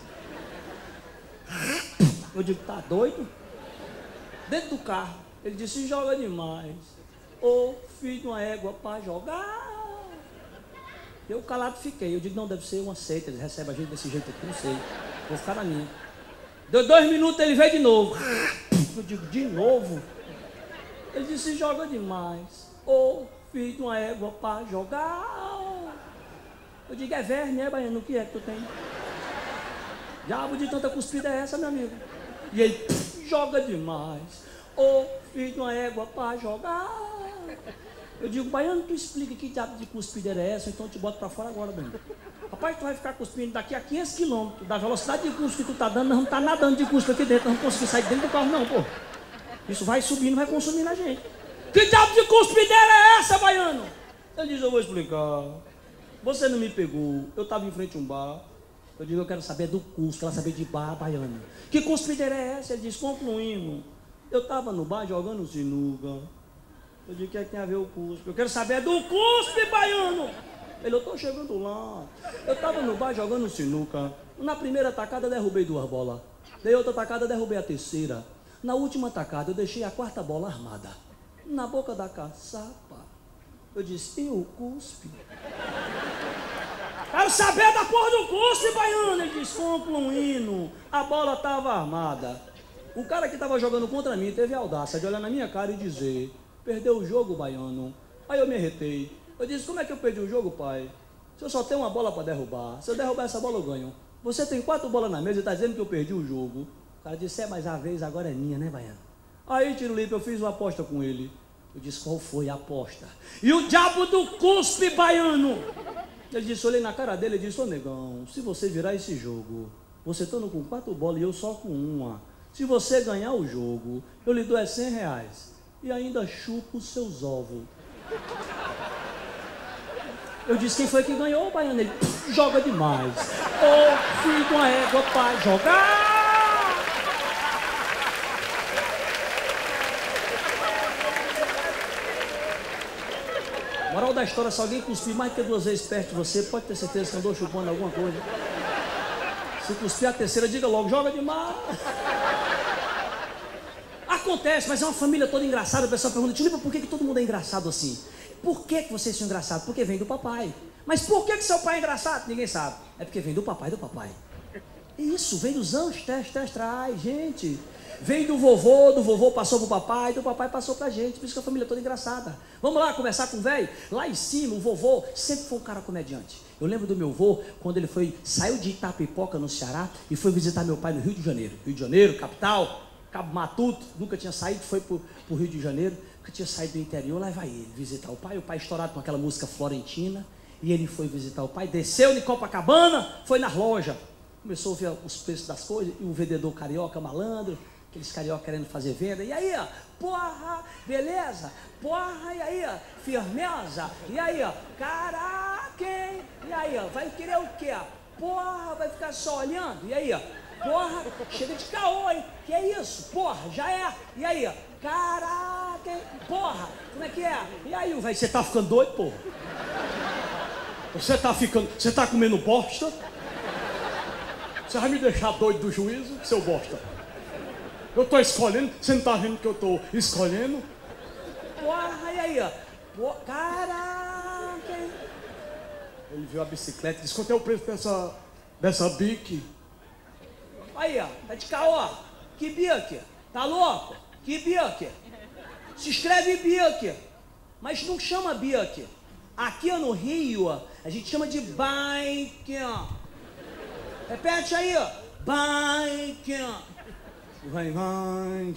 Eu digo, tá doido? Dentro do carro, ele disse, joga demais. Ô, filho de uma égua para jogar. Eu calado fiquei. Eu digo, não, deve ser uma seita. Eles recebem a gente desse jeito aqui, não sei. Vou ficar na minha. Deu dois minutos, ele veio de novo. Eu digo, de novo? Ele disse, joga demais. Ô, filho de uma égua para jogar. Eu digo, é verme, é, baiano? O que é que tu tem? Diabo de tanta cuspida é essa, meu amigo? E ele, joga demais. Ô, filho de uma égua para jogar. Eu digo, baiano, tu explica que diabo de cuspida é essa, então eu te boto para fora agora, baiano. Rapaz, tu vai ficar cuspindo daqui a quinhentos quilômetros, da velocidade de cuspe que tu tá dando, nós vamos estar tá nadando de cuspe aqui dentro, nós não conseguimos sair dentro do carro não, pô. Isso vai subindo, vai consumindo a gente. Que diabo de cuspideira é essa, baiano? Ele diz, eu vou explicar. Você não me pegou, eu estava em frente a um bar. Eu digo, eu quero saber do cuspe, quero saber de bar, baiano. Que cuspideira é essa? Ele diz, concluindo. Eu estava no bar jogando sinuca. Eu digo, o que é que tem a ver o cuspe? Eu quero saber do cuspe, baiano. Ele, eu estou chegando lá. Eu estava no bar jogando sinuca. Na primeira tacada derrubei duas bolas. Dei outra tacada, derrubei a terceira. Na última tacada eu deixei a quarta bola armada. Na boca da caçapa. Eu disse, e o cuspe? Quero saber da porra do cuspe, baiano. Ele disse, concluindo, a bola estava armada. O cara que estava jogando contra mim teve a audácia de olhar na minha cara e dizer, perdeu o jogo, baiano. Aí eu me arretei. Eu disse, como é que eu perdi o jogo, pai? Se eu só tenho uma bola para derrubar, se eu derrubar essa bola eu ganho. Você tem quatro bolas na mesa e está dizendo que eu perdi o jogo. O cara disse, é, mas a vez agora é minha, né, baiano? Aí, Tirulipe, eu fiz uma aposta com ele. Eu disse, qual foi a aposta? E o diabo do cuspe, baiano! Ele disse, olhei na cara dele e disse, ô negão, se você virar esse jogo, você estando com quatro bolas e eu só com uma. Se você ganhar o jogo, eu lhe dou é cem reais. E ainda chupo os seus ovos. Eu disse, quem foi que ganhou, baiano? Ele, joga demais. Ô, filho de uma égua pra jogar! Moral da história, se alguém cuspir mais que duas vezes perto de você, pode ter certeza que andou chupando alguma coisa. Se cuspir a terceira, diga logo, joga demais. Acontece, mas é uma família toda engraçada. O pessoal pergunta, Tilipa, por que, que todo mundo é engraçado assim? Por que, que vocês são engraçados? Porque vem do papai. Mas por que, que seu pai é engraçado? Ninguém sabe. É porque vem do papai do papai. Isso, vem dos ancestrais, gente. Vem do vovô, do vovô passou pro papai, do papai passou pra gente. Por isso que a família é toda engraçada. Vamos lá conversar com o velho? Lá em cima, o vovô sempre foi um cara comediante. Eu lembro do meu avô, quando ele foi, saiu de Itapipoca, no Ceará, e foi visitar meu pai no Rio de Janeiro. Rio de Janeiro, capital, Cabo Matuto, nunca tinha saído, foi pro, pro Rio de Janeiro, nunca tinha saído do interior, lá vai ele visitar o pai. O pai estourado com aquela música florentina, e ele foi visitar o pai, desceu em Copacabana, foi na loja, começou a ver os preços das coisas, e o vendedor carioca, malandro, aqueles carioca querendo fazer venda, e aí, ó, porra, beleza, porra, e aí, ó, firmeza, e aí, ó, caraca, hein? E aí, ó, vai querer o quê? Porra, vai ficar só olhando, e aí, ó, porra, chega de caô, hein? Que é isso? Porra, já é, e aí, ó, caraca, hein? Porra, como é que é? E aí, velho, você tá ficando doido, porra? Você tá ficando, você tá comendo bosta? Você vai me deixar doido do juízo, seu bosta? Eu tô escolhendo, você não tá vendo que eu tô escolhendo? Porra, e aí, ó? Porra, caraca! Ele viu a bicicleta e disse, quanto é o preço dessa, dessa bique? Aí, ó, tá de caô. Que bique? Tá louco? Que bique? Se escreve bique, mas não chama bique. Aqui ó, no Rio, ó, a gente chama de bike. Repete aí, ó. Bike. Vai, vai,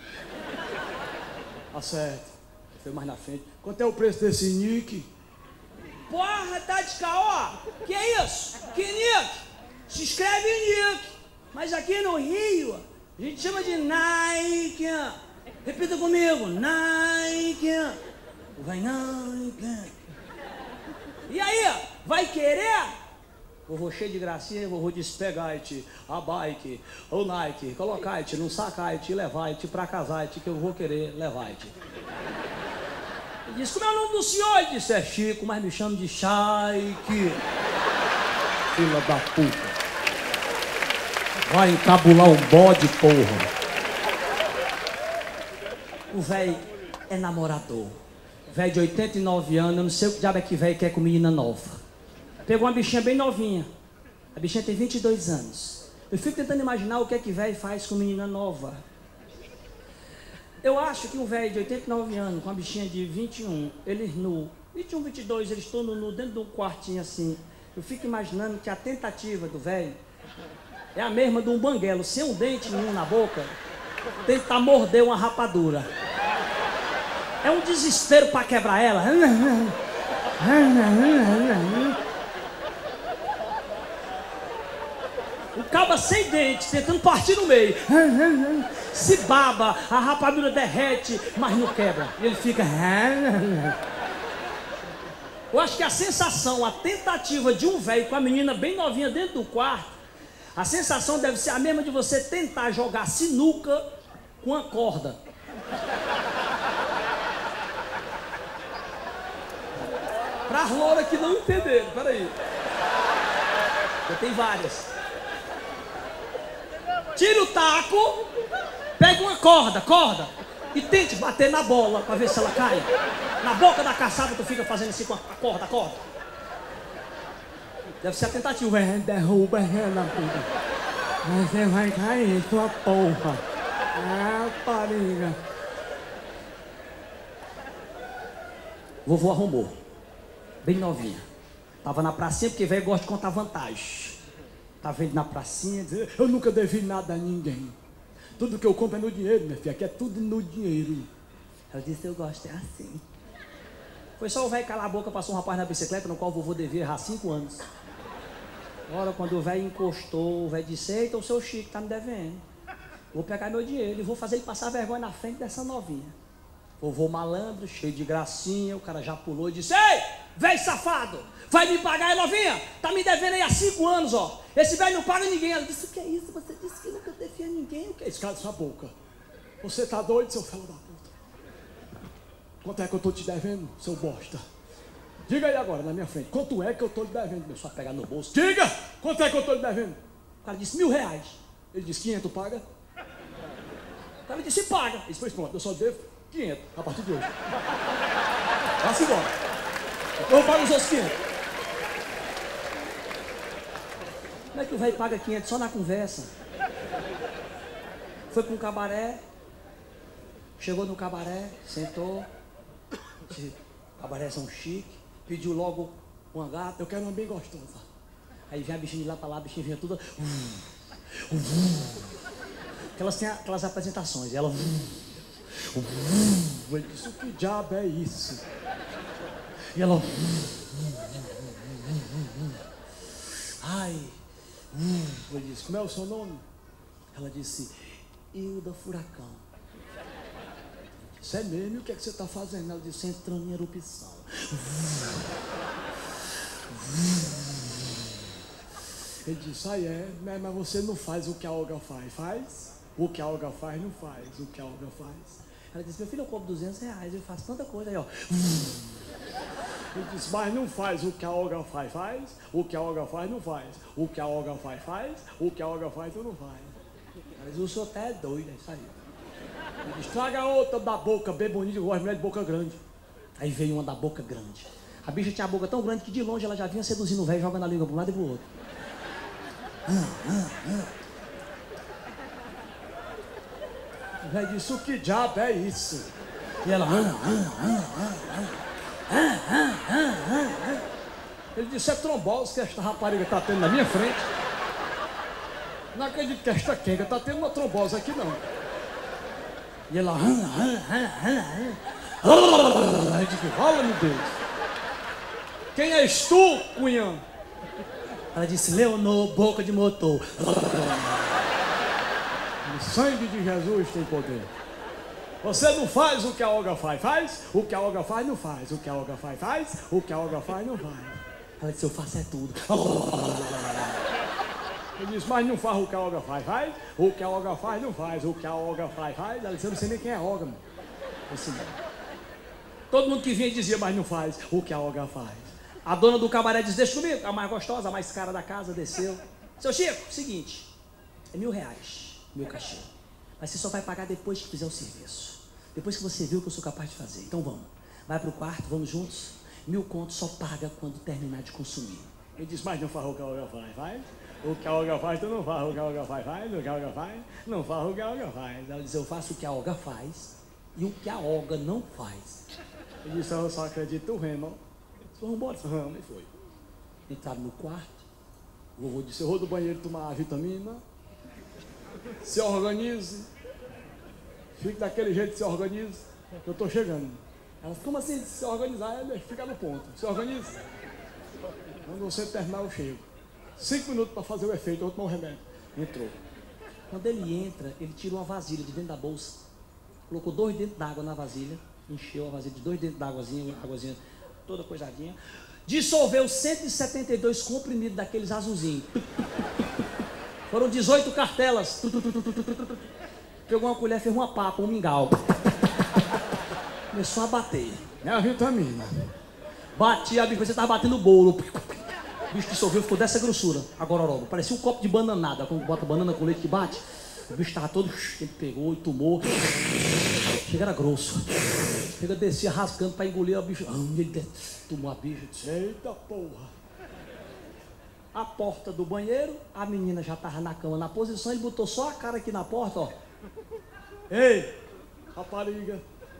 acerta. Foi mais na frente. Quanto é o preço desse nick? Porra, tá de caô? Que isso? Que nick? Se escreve nick. Mas aqui no Rio, a gente chama de Nike. Repita comigo. Nike. Vai, Nike. E aí, vai querer? Vovô cheio de gracinha, vovô disse, pegai-te, a bike, o Nike, colocai-te, não sacai-te, levai-te pra casai-te, que eu vou querer, levai-te. Ele disse, como é o nome do senhor? Ele disse, é Chico, mas me chama de Shaike. Filha da puta. Vai encabular um bode, porra. O velho é namorador. Velho de oitenta e nove anos, eu não sei o que diabo é que velho quer com menina nova. Pegou uma bichinha bem novinha. A bichinha tem vinte e dois anos. Eu fico tentando imaginar o que é que velho faz com menina nova. Eu acho que um velho de oitenta e nove anos, com uma bichinha de vinte e um, eles nu, vinte e um, vinte e dois, eles estão nu dentro de um quartinho assim. Eu fico imaginando que a tentativa do velho é a mesma de um banguelo, sem um dente nenhum na boca, tentar morder uma rapadura. É um desespero para quebrar ela. O cabo sem dente, tentando partir no meio. Se baba, a rapadura derrete, mas não quebra. Ele fica... Eu acho que a sensação, a tentativa de um velho com a menina bem novinha dentro do quarto, a sensação deve ser a mesma de você tentar jogar sinuca com a corda. Para as louras que não entenderam, peraí. Eu tenho várias. Tira o taco, pega uma corda, corda, e tente bater na bola para ver se ela cai. Na boca da caçada tu fica fazendo assim com a corda, a corda. Deve ser a tentativa. Derruba ela, puta. Você vai cair, sua porra. Ah, pariga. Vovô arrumou. Bem novinha. Tava na pracinha, porque velho gosta de contar vantagem. Tava indo na pracinha, dizendo, eu nunca devi nada a ninguém. Tudo que eu compro é no dinheiro, minha filha, aqui é tudo no dinheiro. Eu disse, eu gosto, é assim. Foi só o velho calar a boca, passou um rapaz na bicicleta, no qual o vovô devia errar cinco anos. Agora, quando o velho encostou, o velho disse, eita, o seu Chico tá me devendo. Vou pegar meu dinheiro e vou fazer ele passar vergonha na frente dessa novinha. Vovô malandro, cheio de gracinha, o cara já pulou e disse, ei, velho safado, vai me pagar aí, novinha? Tá me devendo aí há cinco anos, ó. Esse velho não paga ninguém. Ela disse, o que é isso? Você disse que nunca devia ninguém. O que é isso? Cala sua boca. Você tá doido, seu filho da puta? Quanto é que eu tô te devendo, seu bosta? Diga aí agora, na minha frente, quanto é que eu tô lhe devendo? Começou a pegar no bolso. Diga, quanto é que eu tô lhe devendo? O cara disse, mil reais. Ele disse, quinhentos paga? O cara disse, paga. Ele disse, pois pronto, eu só devo quinhentos a partir de hoje. Vá-se embora. Eu pago os outros quinhentos. Como é que o velho paga quinhentos só na conversa? Foi para um cabaré, chegou no cabaré, sentou, disse, cabaré são chique, pediu logo uma gata, eu quero uma bem gostosa. Aí vem a bichinha de lá para lá, a bichinha vinha tudo. Uh, uh, aquelas têm aquelas apresentações, ela. Uh, uh, ele disse, o que diabo é isso? E ela. Uh, uh, uh, uh, uh, ai. Uh, ele disse, como é o seu nome? Ela disse, Hilda Furacão. Isso é mesmo? O que é que você está fazendo? Ela disse, entrando em erupção. Ele disse, ah é, mas você não faz o que a Olga faz. Faz? O que a Olga faz, não faz. O que a Olga faz. Ela disse, meu filho, eu cobro duzentos reais, eu faço tanta coisa aí, ó. Ele disse, mas não faz o que a Olga faz, faz. O que a Olga faz, não faz. O que a Olga faz, faz. O que a Olga faz, tu não faz. Ela disse, o senhor até é doido, é isso aí. Ele disse, traga outra da boca bem bonita, eu gosto de mulher de boca grande. Aí veio uma da boca grande. A bicha tinha a boca tão grande que de longe ela já vinha seduzindo o velho, jogando a língua para um lado e para o outro. Ah, ah, ah. O velho disse, o que diabo é isso? E ela... Ah, ah, ah, ah, ah, ah, ah, ah. Ele disse, é trombose que esta rapariga está tendo na minha frente. Não acredito que esta quenga está tendo uma trombose aqui, não. E ela... Ah, ah, ah, ah, ah. Aí disse, fala-me Deus. Quem és tu, cunhão? Ela disse, Leonor, boca de motor. O sangue de Jesus tem poder. Você não faz o que a Olga faz, faz? O que a Olga faz, não faz. O que a Olga faz, faz. O que a Olga faz, não faz. Ela disse, eu faço é tudo. Ele disse, mas não faz o que a Olga faz, faz. O que a Olga faz, não faz. O que a Olga faz, faz. Ela disse, eu não sei nem quem é a Olga, mano. Assim, todo mundo que vinha dizia, mas não faz o que a Olga faz. A dona do cabaré disse, deixa comigo, a mais gostosa, a mais cara da casa, desceu. Seu Chico, seguinte, é mil reais, meu cachê. Mas você só vai pagar depois que fizer o serviço. Depois que você viu o que eu sou capaz de fazer. Então vamos, vai pro quarto, vamos juntos. Mil contos só paga quando terminar de consumir. Ele disse, mas não faz o que a Olga faz, faz. O que a Olga faz, tu não faz o que a Olga faz, faz. O que a Olga faz, não faz o que a Olga faz. Ela disse, eu faço o que a Olga faz e o que a Olga não faz. Ele disse, eu só acredito vendo. Vamos embora, vamos, e foi. Entraram no quarto, o vovô disse, eu vou do banheiro tomar a vitamina, se organize, fique daquele jeito, se organize, que eu estou chegando. Ela disse, como assim se organizar? Ela fica no ponto, se organize. Quando você terminar, eu chego. Cinco minutos para fazer o efeito, eu vou tomar um remédio. Entrou. Quando ele entra, ele tirou uma vasilha de dentro da bolsa, colocou dois dentros d'água na vasilha, encheu a vasilha de dois dentros d'águazinha, águazinha, toda coisadinha, dissolveu cento e setenta e dois comprimidos daqueles azulzinhos. Foram dezoito cartelas. Pegou uma colher, fez uma papa, um mingau. Começou a bater. É a vitamina. Batia, a bicho, você estava batendo bolo. O bicho dissolveu, ficou dessa grossura. Agora, ó, parecia um copo de bananada. Quando bota banana com leite que bate, o bicho estava todo... Ele pegou e tomou. Chega, era grosso. Chega, descia rascando para engolir a bicho. Ele tomou a bicha. Disse, eita porra. A porta do banheiro, a menina já estava na cama, na posição, ele botou só a cara aqui na porta, ó. Ei, rapariga.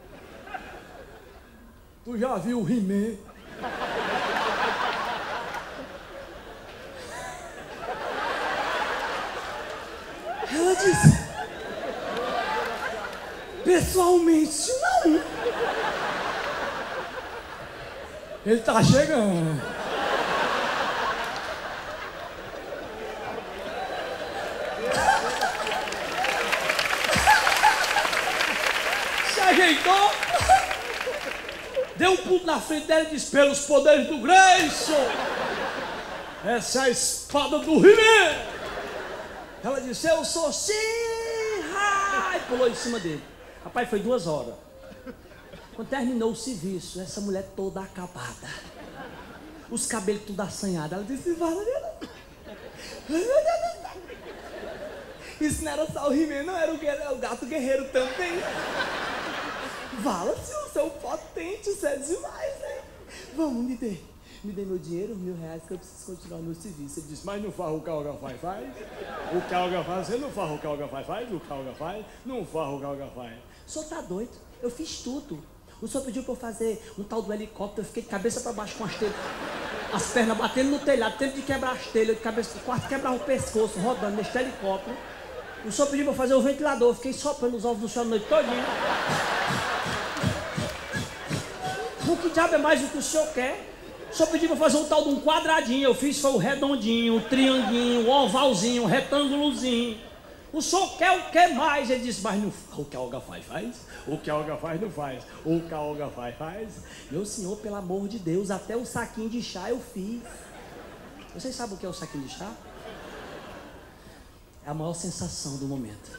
Tu já viu o He-Man? Ela disse, pessoalmente não. Ele tá chegando. Se ajeitou, deu um pulo na frente dela e disse, pelos poderes do Grayson, essa é a espada do He-Man. Ela disse, eu sou sim, e pulou em cima dele. Rapaz, foi duas horas. Quando terminou o serviço, essa mulher toda acabada, os cabelos tudo assanhados, ela disse, isso não era só o He-Man, não, era o, guerreiro, o gato guerreiro também. Vala, se eu sou potente, isso é demais, né? Vamos, me dê, me dê meu dinheiro, mil reais, que eu preciso continuar o meu serviço. Ele disse, Mas não faz o que o Alga faz, faz? O que o Alga faz, você não faz o que o Alga faz, faz? O que o Alga faz, não faz o que o Alga faz. o senhor tá doido? Eu fiz tudo. O senhor pediu para eu fazer um tal do helicóptero, eu fiquei de cabeça para baixo com as telhas, as pernas batendo no telhado, tempo de quebrar as telhas, de cabeça, quase quebrar o pescoço, rodando nesse helicóptero. O senhor pediu para eu fazer o ventilador, eu fiquei soprando os ovos do senhor a noite todinha. O que diabo é mais do que o senhor quer? O senhor pediu para fazer um tal de um quadradinho, eu fiz foi o redondinho, o trianguinho, o ovalzinho, o retângulozinho. O senhor quer o que mais? Ele disse, mas não faz. O que a Olga faz, faz. O que a Olga faz, não faz. O que a Olga faz, faz. Meu senhor, pelo amor de Deus, até o saquinho de chá eu fiz. Vocês sabem o que é o saquinho de chá? É a maior sensação do momento.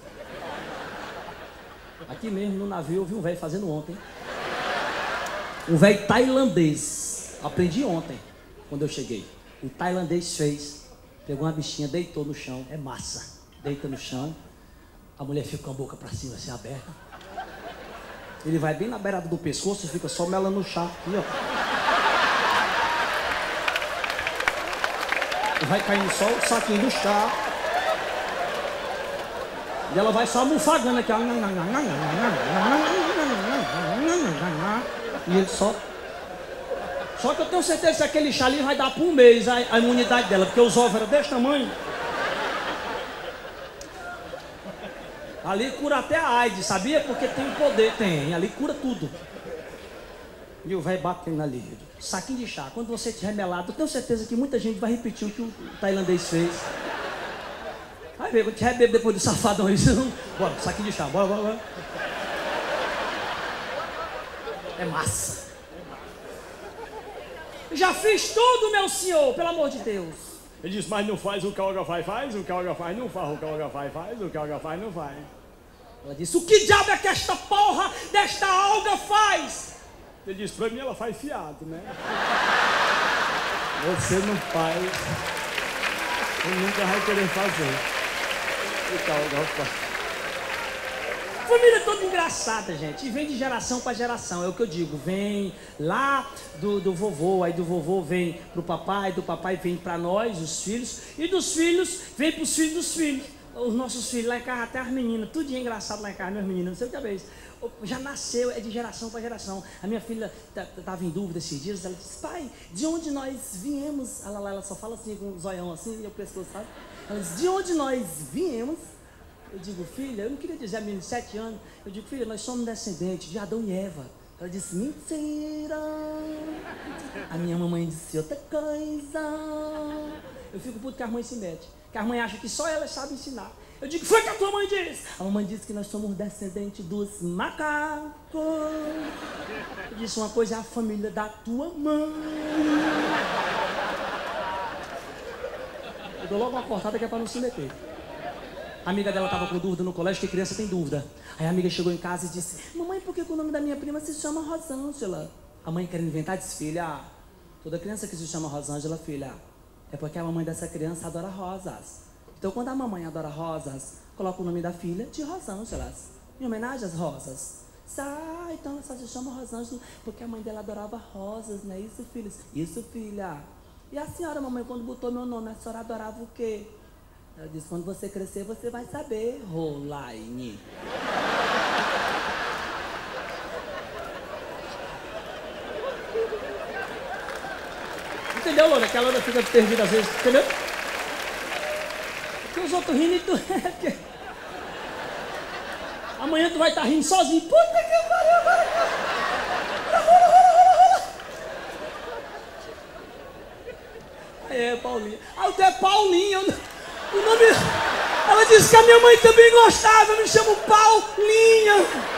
Aqui mesmo no navio eu vi um velho fazendo ontem. Um velho tailandês. Aprendi ontem, quando eu cheguei. O tailandês fez, pegou uma bichinha, deitou no chão. É massa. Deita no chão. A mulher fica com a boca pra cima assim, aberta. Ele vai bem na beirada do pescoço e fica só melando no chá. Aqui, ó. E vai caindo só o saquinho do chá. E ela vai só almofagando aqui, ó. E ele só... Só que eu tenho certeza que aquele chá ali vai dar por um mês a, a imunidade dela, porque os ovos eram desse tamanho. Ali cura até a AIDS, sabia? Porque tem poder, tem. Ali cura tudo. E o velho batendo ali. Saquinho de chá. Quando você estiver melado, eu tenho certeza que muita gente vai repetir o que o tailandês fez. Vai ver, quando tiver bebo depois do safadão aí, não... Bora, saquinho de chá, bora, bora, bora. É massa. Já fiz tudo, meu senhor, pelo amor de Deus. Ele disse, mas não faz o que a Olga faz, faz. O que a Olga faz, não faz. O que a Olga faz, faz. O que a Olga faz, não faz. Ela disse, o que diabo é que esta porra desta Olga faz? Ele disse, pra mim ela faz fiado, né? Você não faz. Você nunca vai querer fazer. O que a Olga faz. Família toda engraçada, gente. E vem de geração para geração. É o que eu digo. Vem lá do, do vovô. Aí do vovô vem pro papai. Do papai vem para nós, os filhos. E dos filhos vem pros filhos dos filhos. Os nossos filhos lá em casa, até as meninas. Tudo é engraçado lá em casa, minhas meninas. Não sei o que é vez. Já nasceu, é de geração para geração. A minha filha estava em dúvida esses dias. Ela disse, pai, de onde nós viemos? Ela, ela só fala assim, com um zoião assim, e eu pescoço, sabe? Ela disse, de onde nós viemos? Eu digo, filha, eu não queria dizer a menina de sete anos. Eu digo, filha, nós somos descendentes de Adão e Eva. Ela disse, mentira. A minha mamãe disse outra coisa. Eu fico puto que a mãe se mete. Que a mãe acha que só ela sabe ensinar. Eu digo, foi que a tua mãe disse? A mamãe disse que nós somos descendentes dos macacos. Eu disse, uma coisa é a família da tua mãe. Eu dou logo uma cortada que é para não se meter. A amiga dela estava com dúvida no colégio, que criança tem dúvida. Aí a amiga chegou em casa e disse, mamãe, por que o nome da minha prima se chama Rosângela? A mãe querendo inventar disse, filha, toda criança que se chama Rosângela, filha, é porque a mamãe dessa criança adora rosas. Então quando a mamãe adora rosas, coloca o nome da filha de Rosângelas, em homenagem às rosas. Ah, então ela só se chama Rosângela porque a mãe dela adorava rosas, não é isso, filha? Isso, filha. E a senhora, mamãe, quando botou meu nome, a senhora adorava o quê? Ela disse, quando você crescer, você vai saber, Rolaine. Entendeu, Loura? Que a Loura fica perdida às vezes, entendeu? Porque os outros rindo e tu... Amanhã tu vai estar rindo sozinho. Puta que pariu, é, Paulinha. Ah, o teu é Paulinho. O nome... Ela disse que a minha mãe também gostava. Eu me chamo Paulinha.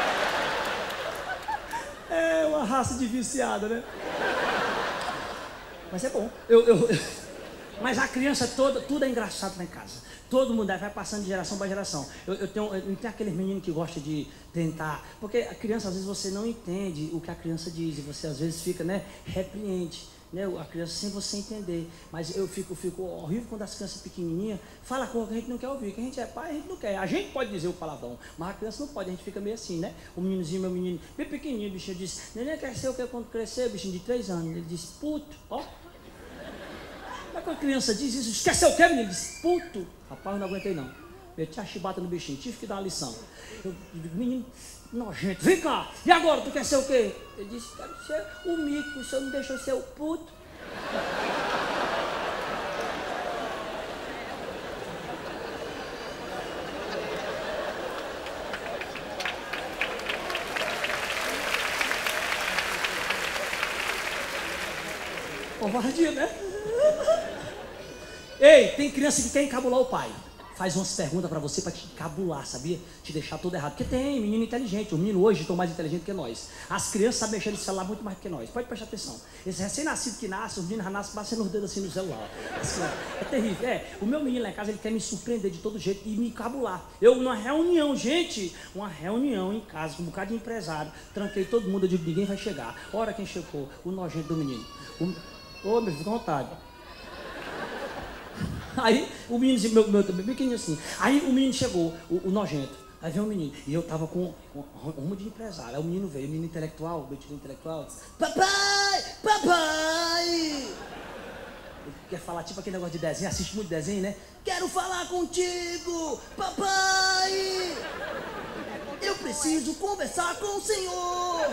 É uma raça de viciada, né? Mas é bom. Eu, eu... Mas a criança toda, tudo é engraçado lá em casa. Todo mundo vai passando de geração para geração. Eu, eu, tenho, eu tenho aqueles meninos que gostam de tentar... Porque a criança, às vezes, você não entende o que a criança diz. E você, às vezes, fica, né, repreende. Né, a criança sem você entender. Mas eu fico, fico horrível quando as crianças pequenininhas falam coisa que a gente não quer ouvir. Que a gente é pai, a gente não quer. A gente pode dizer o palavrão, mas a criança não pode. A gente fica meio assim, né? O meninozinho, meu menino, bem pequenininho, o bichinho disse, neném quer ser o que quando crescer, bichinho de três anos. Ele disse, puto, ó. que a criança diz isso? Esqueceu o quê, menino? Ele disse, puto. Rapaz, eu não aguentei não. Meti a chibata no bichinho, tive que dar uma lição. Eu digo, menino, nojento, vem cá. E agora, tu quer ser o quê? Ele disse, quero ser o mico, o senhor não deixou ser o puto. Covardia, né? Ei, tem criança que quer encabular o pai. Faz umas perguntas pra você pra te encabular, sabia? Te deixar todo errado. Porque tem menino inteligente. Os meninos hoje estão mais inteligentes que nós. As crianças sabem mexer no celular muito mais que nós. Pode prestar atenção. Esse recém-nascido que nasce, os meninos já nascem batendo os dedos assim no celular. Assim, é terrível. É, o meu menino lá em casa, ele quer me surpreender de todo jeito e me encabular. Eu, numa reunião, gente, uma reunião em casa, com um bocado de empresário, tranquei todo mundo, eu digo, ninguém vai chegar. Ora, quem chegou? O nojento do menino. O... Ô, meu filho, fica à vontade. Aí o menino, meu, meu também, pequenininho assim. Aí o menino chegou, o, o nojento. Aí veio o menino. E eu tava com um rumo de empresário. Aí o menino veio, o menino intelectual, o menino intelectual, disse, papai, papai. Ele quer falar tipo aquele negócio de desenho, assiste muito desenho, né? Quero falar contigo, papai. Eu preciso conversar com o senhor.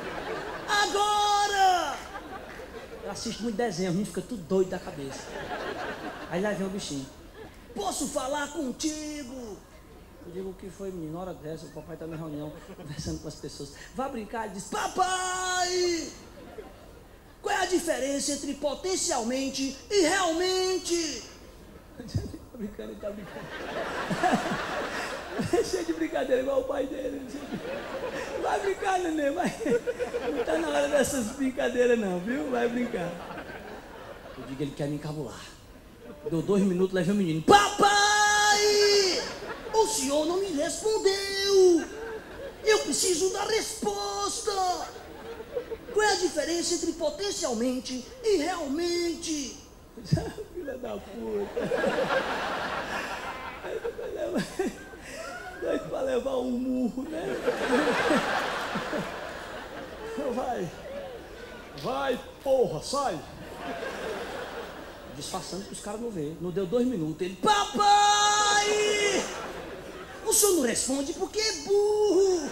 Agora. Eu assisto muito desenho, o menino fica tudo doido da cabeça. Aí lá vem o bichinho. Posso falar contigo? Eu digo, o que foi, menino? Na hora dessa, o papai tá na reunião, conversando com as pessoas. Vai brincar? Ele diz, papai! Qual é a diferença entre potencialmente e realmente? Tá brincando, ele tá brincando. Cheio de brincadeira, igual o pai dele. Vai brincar, neném, vai. Não tá na hora dessas brincadeiras não, viu? Vai brincar. Eu digo, ele quer me encabular. Deu dois minutos, levei o menino. Papai! O senhor não me respondeu. Eu preciso da resposta. Qual é a diferença entre potencialmente e realmente? Filha da puta. Doido pra levar um murro, né? Vai. Vai, porra, sai. Disfarçando que os caras não vêem. Não deu dois minutos. Ele, papai! O senhor não responde porque é burro.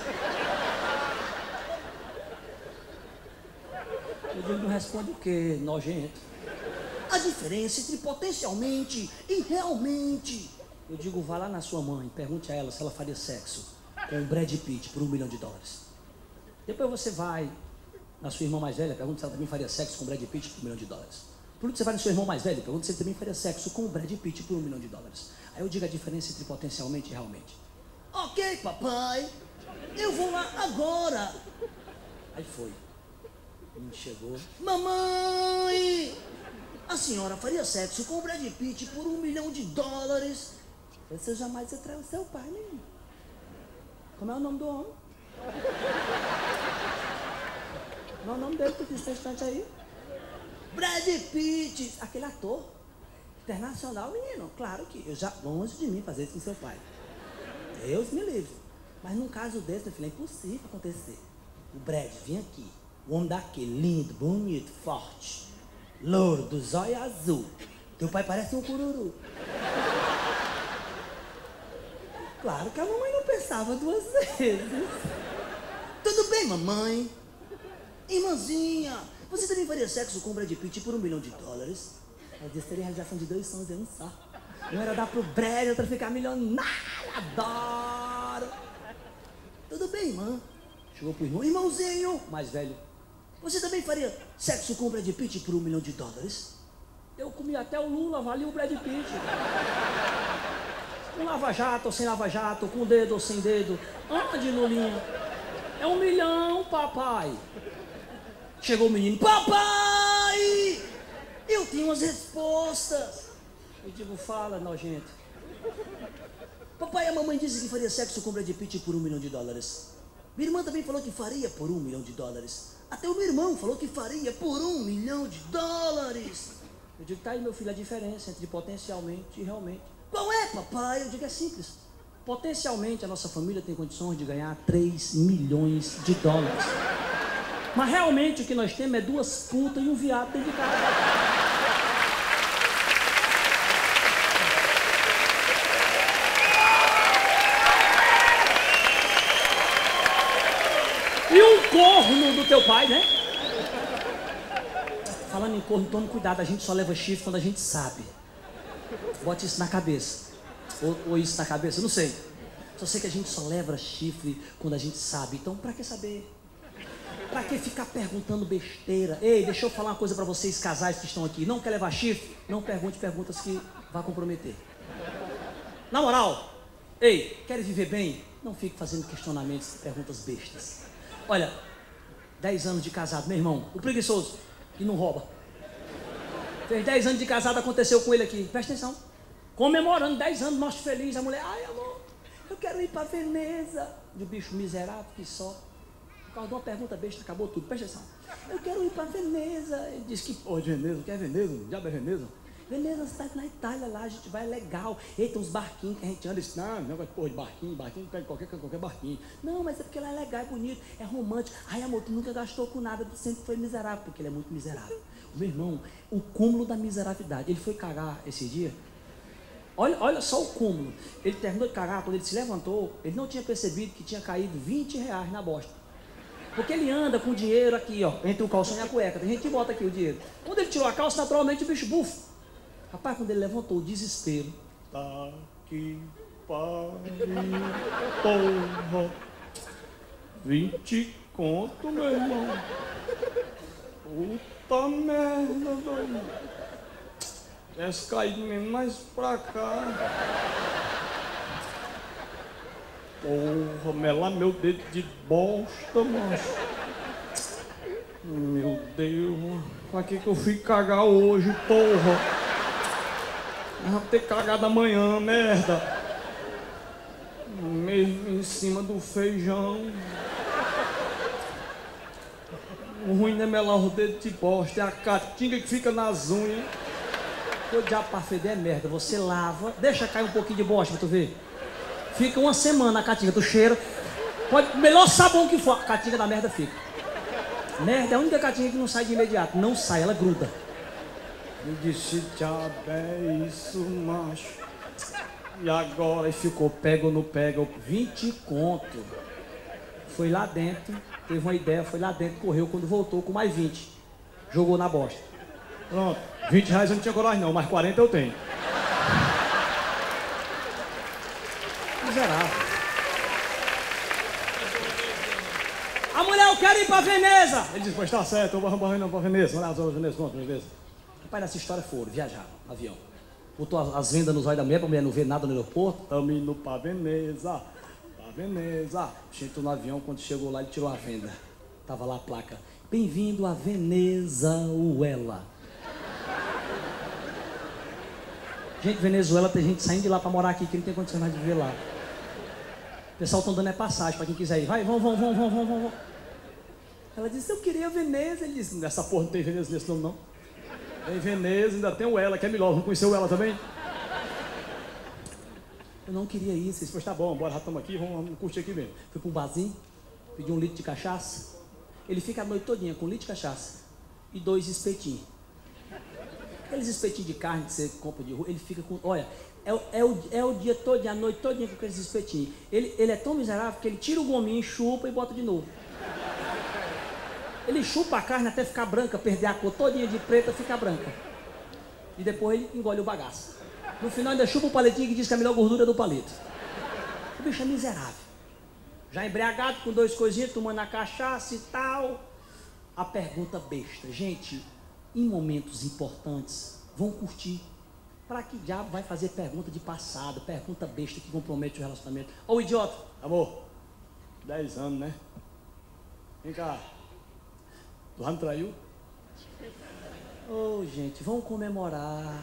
Eu digo, não responde o quê? Nojento. A diferença entre potencialmente e realmente. Eu digo, vá lá na sua mãe, pergunte a ela se ela faria sexo com o Brad Pitt por um milhão de dólares. Depois você vai na sua irmã mais velha, pergunta se ela também faria sexo com o Brad Pitt por um milhão de dólares. Por que você vai no seu irmão mais velho, pergunta se ele também faria sexo com o Brad Pitt por um milhão de dólares. Aí eu digo a diferença entre potencialmente e realmente. Ok, papai, eu vou lá agora. Aí foi. O menino chegou. Mamãe, a senhora faria sexo com o Brad Pitt por um milhão de dólares? Você jamais atraiu seu pai, menino. Como é o nome do homem? Como é o nome dele, que esse instante aí? Brad Pitt, aquele ator internacional, menino. Claro que eu já, longe de mim fazer isso com seu pai. Deus me livre. Mas num caso desse, meu filho, é impossível acontecer. O Brad, vem aqui. O homem daquele, lindo, bonito, forte, louro, dos olhos azul. Teu pai parece um cururu. Claro que a mamãe não pensava duas vezes. Tudo bem, mamãe. Irmãzinha, você também faria sexo com o Brad Pitt por um milhão de dólares? Mas isso seria a realização de dois sonhos em um só. Um era dar pro Brad, outro ficar milionário. Adoro. Tudo bem, irmã. Chegou pro irmão. Irmãozinho, mais velho. Você também faria sexo com o Brad Pitt por um milhão de dólares? Eu comi até o Lula, valia o Brad Pitt. Com lava-jato ou sem lava-jato, com dedo ou sem dedo. Onde, Lulinha? É um milhão, papai. Chegou o menino. Papai! Eu tenho as respostas. Eu digo, fala, nojento. Papai, a mamãe disse que faria sexo com o Brad Pitt por um milhão de dólares. Minha irmã também falou que faria por um milhão de dólares. Até o meu irmão falou que faria por um milhão de dólares. Eu digo, tá aí, meu filho, a diferença entre potencialmente e realmente. Qual é, papai? Eu digo, é simples. Potencialmente, a nossa família tem condições de ganhar três milhões de dólares. Mas realmente o que nós temos é duas putas e um viado dentro de casa. teu pai, né? Falando em corno, tome cuidado, a gente só leva chifre quando a gente sabe. Bote isso na cabeça. Ou, ou isso na cabeça, eu não sei. Só sei que a gente só leva chifre quando a gente sabe. Então, pra que saber? Pra que ficar perguntando besteira? Ei, deixa eu falar uma coisa pra vocês, casais que estão aqui. Não quer levar chifre? Não pergunte perguntas que vá comprometer. Na moral, ei, quer viver bem? Não fique fazendo questionamentos e perguntas bestas. Olha, dez anos de casado, meu irmão, o preguiçoso, que não rouba. Fez dez anos de casado, aconteceu com ele aqui. Presta atenção. Comemorando dez anos, mostra feliz. A mulher, ai amor, eu quero ir pra Veneza. E o bicho miserável que só. Por causa de uma pergunta besta, acabou tudo. Presta atenção. Eu quero ir pra Veneza. Ele disse que, pô, de Veneza, quer Veneza? O diabo é Veneza? Veneza, você tá na Itália lá, a gente vai, é legal. Eita, tem uns barquinhos que a gente anda. Ele disse, não, não é porra de barquinho, barquinho, qualquer, qualquer barquinho. Não, mas é porque lá é legal, é bonito, é romântico. Ai amor, tu nunca gastou com nada, tu sempre foi miserável, porque ele é muito miserável. Meu irmão, o cúmulo da miserabilidade. Ele foi cagar esse dia. Olha, olha só o cúmulo. Ele terminou de cagar, quando ele se levantou, ele não tinha percebido que tinha caído vinte reais na bosta. Porque ele anda com o dinheiro aqui, ó, entre o calção e a cueca. Tem gente que bota aqui o dinheiro. Quando ele tirou a calça, naturalmente o bicho bufo. Rapaz, quando ele levantou o desespero. Tá que pariu, porra. vinte conto, meu irmão. Puta merda, doido. Tivesse caído mesmo mais pra cá. Porra, melar meu dedo de bosta, macho. Meu Deus, mano. Pra que que eu fui cagar hoje, porra? Eu vou ter cagado amanhã, merda. Mesmo em cima do feijão. O ruim não é melar o dedo de bosta, é a caatinga que fica nas unhas. O diabo pra feder é merda. Você lava, deixa cair um pouquinho de bosta pra tu ver. Fica uma semana a caatinga, tu cheira. Pode, melhor sabão que for, a caatinga da merda fica. Merda é a única caatinga que não sai de imediato. Não sai, ela gruda. Eu disse, diabo é isso, macho. E agora? E ficou, pega ou não pega? vinte conto. Foi lá dentro, teve uma ideia, foi lá dentro, correu, quando voltou com mais vinte. Jogou na bosta. Pronto, vinte reais eu não tinha coragem não, mas quarenta eu tenho. Miserável. A mulher, eu quero ir pra Veneza. Ele disse, pois tá certo, vamos pra, pra Veneza. Vamos lá, vamos pra Veneza, pronto, Veneza. Rapaz, nessa história foram, viajaram, avião. Botou as vendas nos olhos da mulher, pra mulher não ver nada no aeroporto. Tamo indo pra Veneza, pra Veneza. Sentou no avião, quando chegou lá, ele tirou a venda. Tava lá a placa, bem-vindo a Venezuela. Gente, Venezuela, tem gente saindo de lá pra morar aqui, que não tem condição mais de viver lá. O pessoal tá dando é passagem pra quem quiser ir. Vai, vamos, vamos, vamos, vamos, vamos. Ela disse, eu queria Veneza. Ele disse, nessa porra não tem Veneza nesse nome, não. Tem Veneza, ainda tem o Ela, que é melhor. Não conheceu o Ela também? Eu não queria isso. Ele disse, tá bom, bora, já estamos aqui, vamos, vamos curtir aqui mesmo. Fui para um barzinho, pedi um litro de cachaça. Ele fica a noite todinha com um litro de cachaça e dois espetinhos. Aqueles espetinhos de carne que você compra de rua, ele fica com... Olha, é, é, o, é o dia todo, a noite todinha com aqueles espetinhos. Ele, ele é tão miserável que ele tira o gominho, chupa e bota de novo. Ele chupa a carne até ficar branca, perder a cor todinha de preta, fica branca. E depois ele engole o bagaço. No final ainda chupa o paletinho que diz que é a melhor gordura do palito. O bicho é miserável. Já embriagado, com dois coisinhas, tomando a cachaça e tal. A pergunta besta. Gente, em momentos importantes, vão curtir. Pra que diabo vai fazer pergunta de passado, pergunta besta que compromete o relacionamento? Ô idiota, amor, dez anos, né? Vem cá. Tu já me traiu? Ô, oh, gente, vamos comemorar.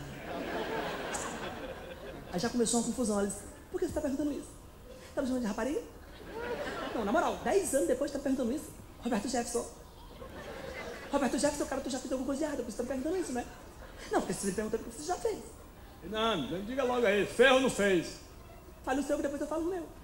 Aí já começou uma confusão. Ela disse, por que você está perguntando isso? Está me chamando de rapariga? Não, na moral, dez anos depois você está perguntando isso? Roberto Jefferson. Roberto Jefferson, cara, tu já fez alguma coisa errada, por isso você está me perguntando isso, né? Não, porque se você pergunta, porque você já fez. Não, diga logo aí, ferro não fez. Fale o seu que depois eu falo o meu.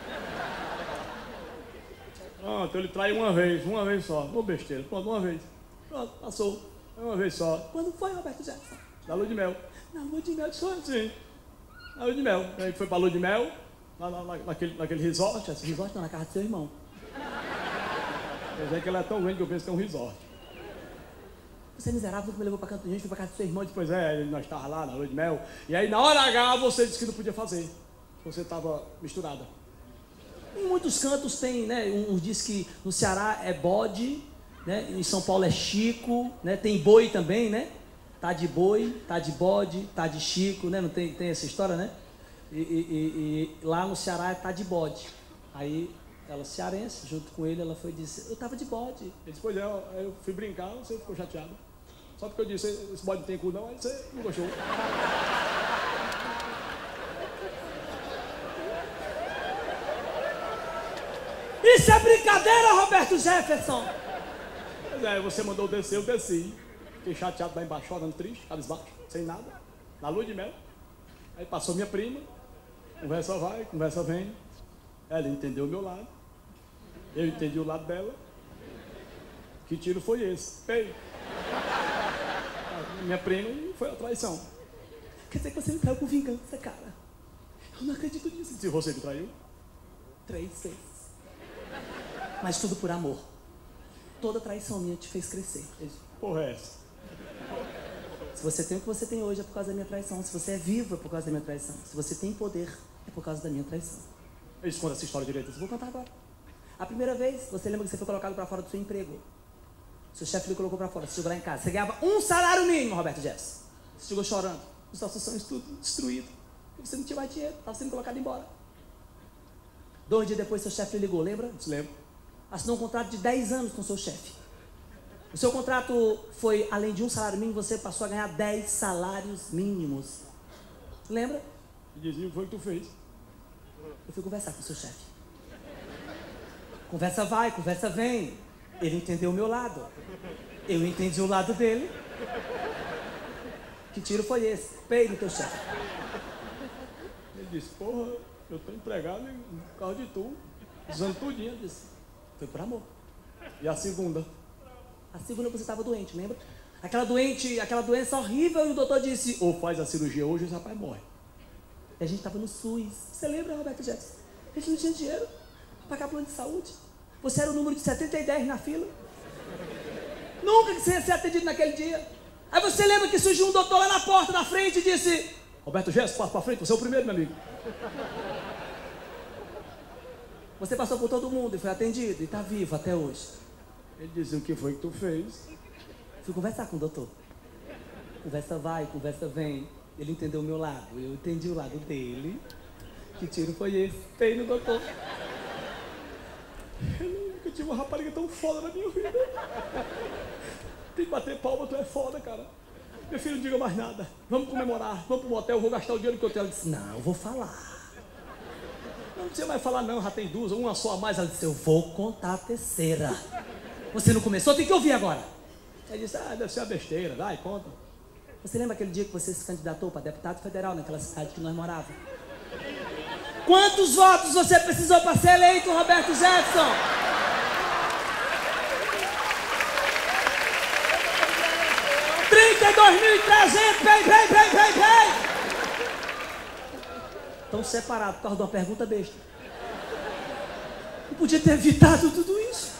Pronto, ele traiu uma vez, uma vez só. Ô besteira, pronto, uma vez. Pronto, passou. Uma vez só. Quando foi, Roberto Jefferson? Na lua de mel. Na lua de mel, senhor? Sim. Na lua de mel. A gente foi pra lua de mel, lá, lá, naquele, naquele resort. Esse resort não, na casa do seu irmão. Quer dizer que ela é tão grande que eu penso que é um resort. Você é miserável, nunca me levou pra canto de gente, foi pra casa do seu irmão. Pois é, nós estávamos lá na lua de mel. E aí na hora H você disse que não podia fazer. Você estava misturada. Em muitos cantos tem, né? Uns diz que no Ceará é bode, né? Em São Paulo é Chico, né? Tem boi também, né? Tá de boi, tá de bode, tá de Chico, né? Não tem, tem essa história, né? E, e, e, e lá no Ceará é tá de bode. Aí ela cearense, junto com ele, ela foi e disse, eu tava de bode. Ele disse, pois é, eu fui brincar, você ficou chateado. Só porque eu disse, esse bode não tem cu não, aí você não gostou. Isso é brincadeira, Roberto Jefferson! Pois é, você mandou descer, eu desci. Fiquei chateado lá embaixo, chorando triste, cabisbaixo, sem nada, na lua de mel. Aí passou minha prima, conversa vai, conversa vem. Ela entendeu o meu lado, eu entendi o lado dela. Que tiro foi esse? Ei! Minha prima foi a traição. Quer dizer que você me traiu com vingança, cara? Eu não acredito nisso. Se você me traiu? Três vezes. Mas tudo por amor. Toda traição minha te fez crescer. Porra é essa? Se você tem o que você tem hoje é por causa da minha traição. Se você é vivo é por causa da minha traição. Se você tem poder é por causa da minha traição. Eles contam essa história direito. Vou contar agora. A primeira vez, você lembra que você foi colocado para fora do seu emprego? Seu chefe lhe colocou para fora, você chegou lá em casa. Você ganhava um salário mínimo, Roberto Jefferson. Você chegou chorando. Os nossos sonhos tudo destruído. Você não tinha mais dinheiro, estava sendo colocado embora. Dois dias depois, seu chefe lhe ligou, lembra? Se lembra? Assinou um contrato de dez anos com seu chefe. O seu contrato foi, além de um salário mínimo, você passou a ganhar dez salários mínimos. Lembra? E dizia o que foi que tu fez. Eu fui conversar com o seu chefe. Conversa vai, conversa vem. Ele entendeu o meu lado. Eu entendi o lado dele. Que tiro foi esse? Peide no teu chefe. Ele disse, porra, eu tô empregado no carro de tu, usando tudinho. Eu disse, foi por amor. E a segunda? A segunda você estava doente, lembra? Aquela doente, aquela doença horrível e o doutor disse, ou faz a cirurgia hoje ou esse rapaz morre. E a gente estava no SUS. Você lembra, Roberto Jefferson? A gente não tinha dinheiro para pagar plano de saúde. Você era o número de setenta e dez na fila. Nunca que você ia ser atendido naquele dia. Aí você lembra que surgiu um doutor lá na porta da frente e disse, Roberto Jefferson, passa para frente, você é o primeiro, meu amigo. Você passou por todo mundo e foi atendido e está vivo até hoje. Ele disse, o que foi que tu fez? Fui conversar com o doutor. Conversa vai, conversa vem. Ele entendeu o meu lado, eu entendi o lado dele. Que tiro foi esse? Tem no doutor. Eu nunca tive uma rapariga tão foda na minha vida. Tem que bater palma, tu é foda, cara. Meu filho, não diga mais nada. Vamos comemorar, vamos pro motel, eu vou gastar o dinheiro que eu tenho. Ela disse, não, eu vou falar. Não precisa mais falar não, já tem duas, uma só a mais. Ela disse, eu vou contar a terceira. Você não começou, tem que ouvir agora. Ele disse, ah, deve ser uma besteira, vai, conta. Você lembra aquele dia que você se candidatou para deputado federal naquela cidade que nós morávamos? Quantos votos você precisou para ser eleito, Roberto Jefferson? trinta e dois mil e trezentos, vem, vem, vem, vem, vem! Estão separados por causa de uma pergunta besta. Eu podia ter evitado tudo isso.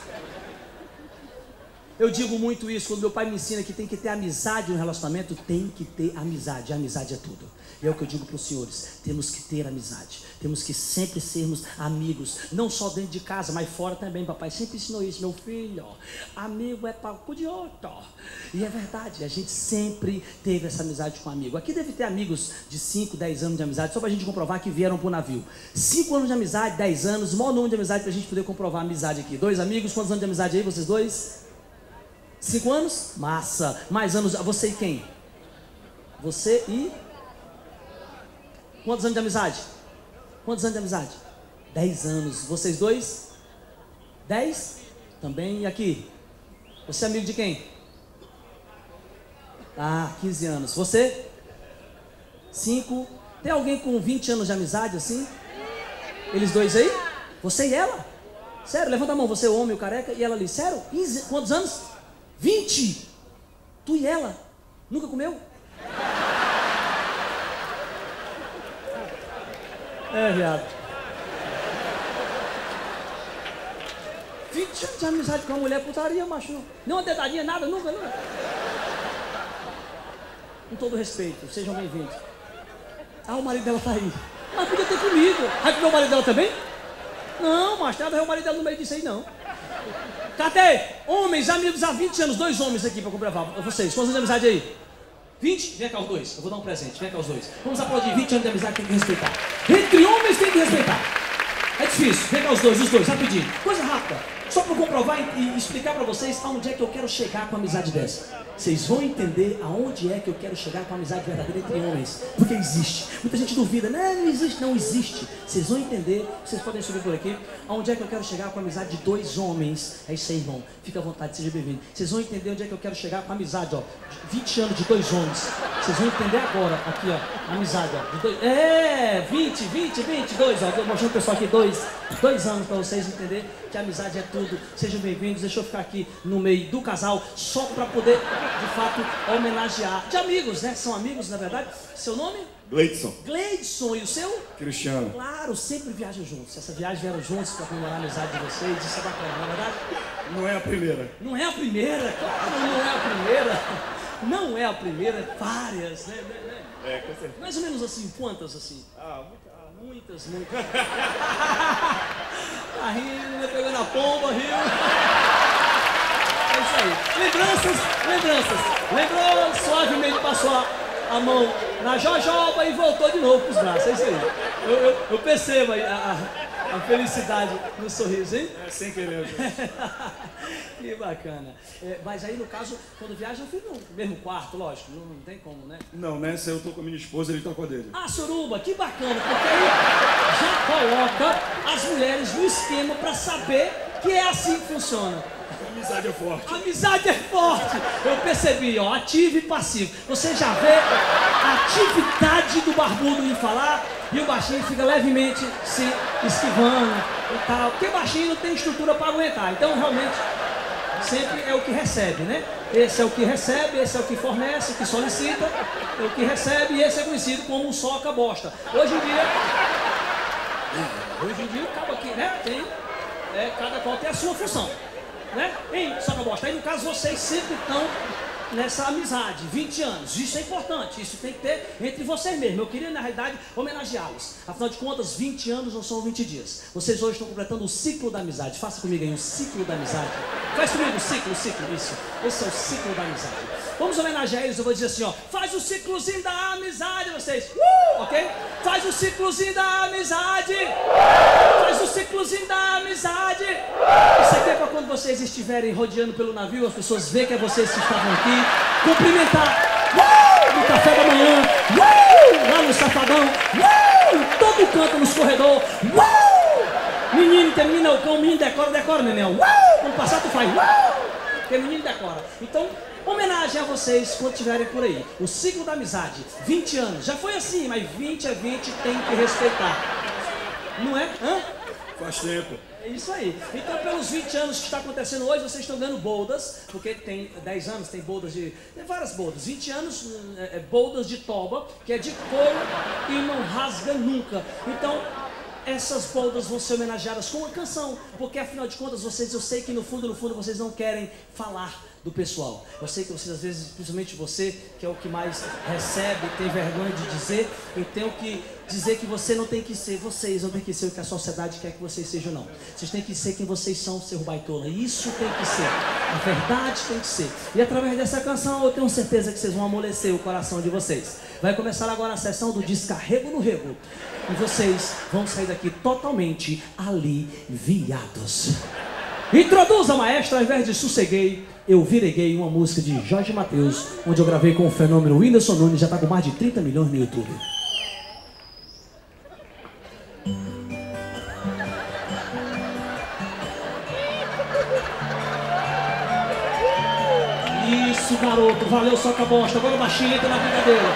Eu digo muito isso quando meu pai me ensina que tem que ter amizade no relacionamento, tem que ter amizade, a amizade é tudo. E é o que eu digo para os senhores, temos que ter amizade, temos que sempre sermos amigos, não só dentro de casa, mas fora também. Papai sempre ensinou isso, meu filho, amigo é palco de outro. E é verdade, a gente sempre teve essa amizade com um amigo. Aqui deve ter amigos de cinco, dez anos de amizade, só para a gente comprovar que vieram para o navio. cinco anos de amizade, dez anos, o maior número de amizade para a gente poder comprovar a amizade aqui. Dois amigos, quantos anos de amizade aí, vocês dois? Cinco anos? Massa. Mais anos, você e quem? Você e... Quantos anos de amizade? Quantos anos de amizade? Dez anos. Vocês dois? Dez? Também. E aqui? Você é amigo de quem? Ah, quinze anos. Você? Cinco. Tem alguém com vinte anos de amizade assim? Eles dois aí? Você e ela? Sério? Levanta a mão. Você, o homem, o careca, e ela ali. Sério? quinze? Quantos anos? vinte? Tu e ela? Nunca comeu? É, viado. vinte anos de amizade com uma mulher, putaria, macho. Não. Nem uma dedadinha, nada, nunca, nunca. Com todo respeito, sejam bem-vindos. Ah, o marido dela tá aí. Mas podia ter comido. Vai comer o marido dela também? Não, macho, nada, o marido dela no meio disso aí, não. Cadê? Homens, amigos há vinte anos, dois homens aqui pra comprovar. Vocês, quantos anos de amizade aí? vinte? Vem cá os dois, eu vou dar um presente, vem cá os dois. Vamos aplaudir, vinte anos de amizade, tem que respeitar. Entre homens tem que respeitar. É difícil, vem cá os dois, os dois, rapidinho. Coisa rápida, só pra comprovar e, e explicar pra vocês aonde é que eu quero chegar com a amizade dessa. Vocês vão entender aonde é que eu quero chegar com a amizade verdadeira entre homens. Porque existe. Muita gente duvida, não, não existe, não existe. Vocês vão entender, vocês podem subir por aqui, aonde é que eu quero chegar com a amizade de dois homens. É isso aí, irmão. Fica à vontade, seja bem-vindo. Vocês vão entender onde é que eu quero chegar com a amizade, ó. vinte anos de dois homens. Vocês vão entender agora, aqui, ó. Amizade, ó. De dois... É, vinte, vinte, vinte, dois, ó. Tô mostrando o pessoal aqui, dois, dois anos pra vocês entenderem que a amizade é tudo. Sejam bem-vindos. Deixa eu ficar aqui no meio do casal, só pra poder, de fato, homenagear. De amigos, né? São amigos, na verdade. Seu nome? Gleidson. Gleidson. E o seu? Cristiano. Claro, sempre viajam juntos. Essa viagem vieram juntos para comemorar a amizade de vocês. Isso é bacana, não é verdade? Não é a primeira. Não é a primeira? Claro, não é a primeira. Não é a primeira, várias, né? É, com certeza. Mais ou menos assim, quantas assim? Ah, muita. Muitas, muitas. Tá rindo, né? Pegando a pomba, riu. É isso aí. Lembranças, lembranças. Lembrou, suavemente passou a, a mão na jojoba e voltou de novo pros braços. É isso aí. Eu, eu, eu percebo aí a, a, a felicidade no sorriso, hein? É, sem querer. Que bacana. É, mas aí, no caso, quando viaja, eu fico no mesmo quarto, lógico. Não, não tem como, né? Não, nessa eu tô com a minha esposa, ele tá com a dele. Ah, suruba, que bacana, porque aí já coloca as mulheres no esquema pra saber que é assim que funciona. A amizade é forte. A amizade é forte. Eu percebi, ó, ativo e passivo. Você já vê a atividade do barbudo em falar e o baixinho fica levemente se esquivando e tal. Porque baixinho não tem estrutura pra aguentar. Então, realmente, sempre é o que recebe, né? Esse é o que recebe, esse é o que fornece, o que solicita, é o que recebe e esse é conhecido como um soca bosta. Hoje em dia, hoje em dia acaba aqui, né? Tem, é, cada qual tem a sua função, né? Hein, soca bosta. Aí no caso vocês sempre estão nessa amizade, vinte anos, isso é importante, isso tem que ter entre vocês mesmos. Eu queria, na realidade, homenageá-los. Afinal de contas, vinte anos não são vinte dias. Vocês hoje estão completando o ciclo da amizade. Faça comigo aí, o ciclo da amizade. Faz comigo o ciclo, o ciclo, isso. Esse é o ciclo da amizade. Vamos homenagear eles, eu vou dizer assim, ó. Faz o ciclozinho da amizade, vocês. Uh, ok? Faz o ciclozinho da amizade. Faz o ciclozinho da amizade. Isso aqui é para quando vocês estiverem rodeando pelo navio, as pessoas veem que é vocês que estavam aqui. Cumprimentar. Uh, no café da manhã. Uh, lá no Safadão. Uh, todo canto nos corredores. Uh, menino termina o cão, menino decora, decora, neném. Uh, quando passar tu faz. Uh, porque menino decora. Então, homenagem a vocês quando estiverem por aí. O ciclo da amizade, vinte anos. Já foi assim, mas vinte a vinte tem que respeitar. Não é? Hã? Faz tempo. É isso aí. Então, pelos vinte anos que está acontecendo hoje, vocês estão dando boldas, porque tem dez anos, tem boldas de... Tem várias boldas. vinte anos, é, é, boldas de toba, que é de couro e não rasga nunca. Então, essas boldas vão ser homenageadas com uma canção, porque afinal de contas, vocês, eu sei que no fundo, no fundo, vocês não querem falar do pessoal. Eu sei que vocês, às vezes, principalmente você, que é o que mais recebe, tem vergonha de dizer, eu tenho que dizer que você não tem que ser vocês, não tem que ser o que a sociedade quer que vocês sejam, não. Vocês têm que ser quem vocês são, seu baitola. Isso tem que ser. A verdade tem que ser. E através dessa canção, eu tenho certeza que vocês vão amolecer o coração de vocês. Vai começar agora a sessão do descarrego no rego. E vocês vão sair daqui totalmente aliviados. Introduza, maestro, ao invés de sosseguei, eu vireguei, uma música de Jorge Mateus, onde eu gravei com o fenômeno Whindersson Nunes, já está com mais de trinta milhões no YouTube. Isso, garoto, valeu, soca bosta, agora baixinho, entra na brincadeira.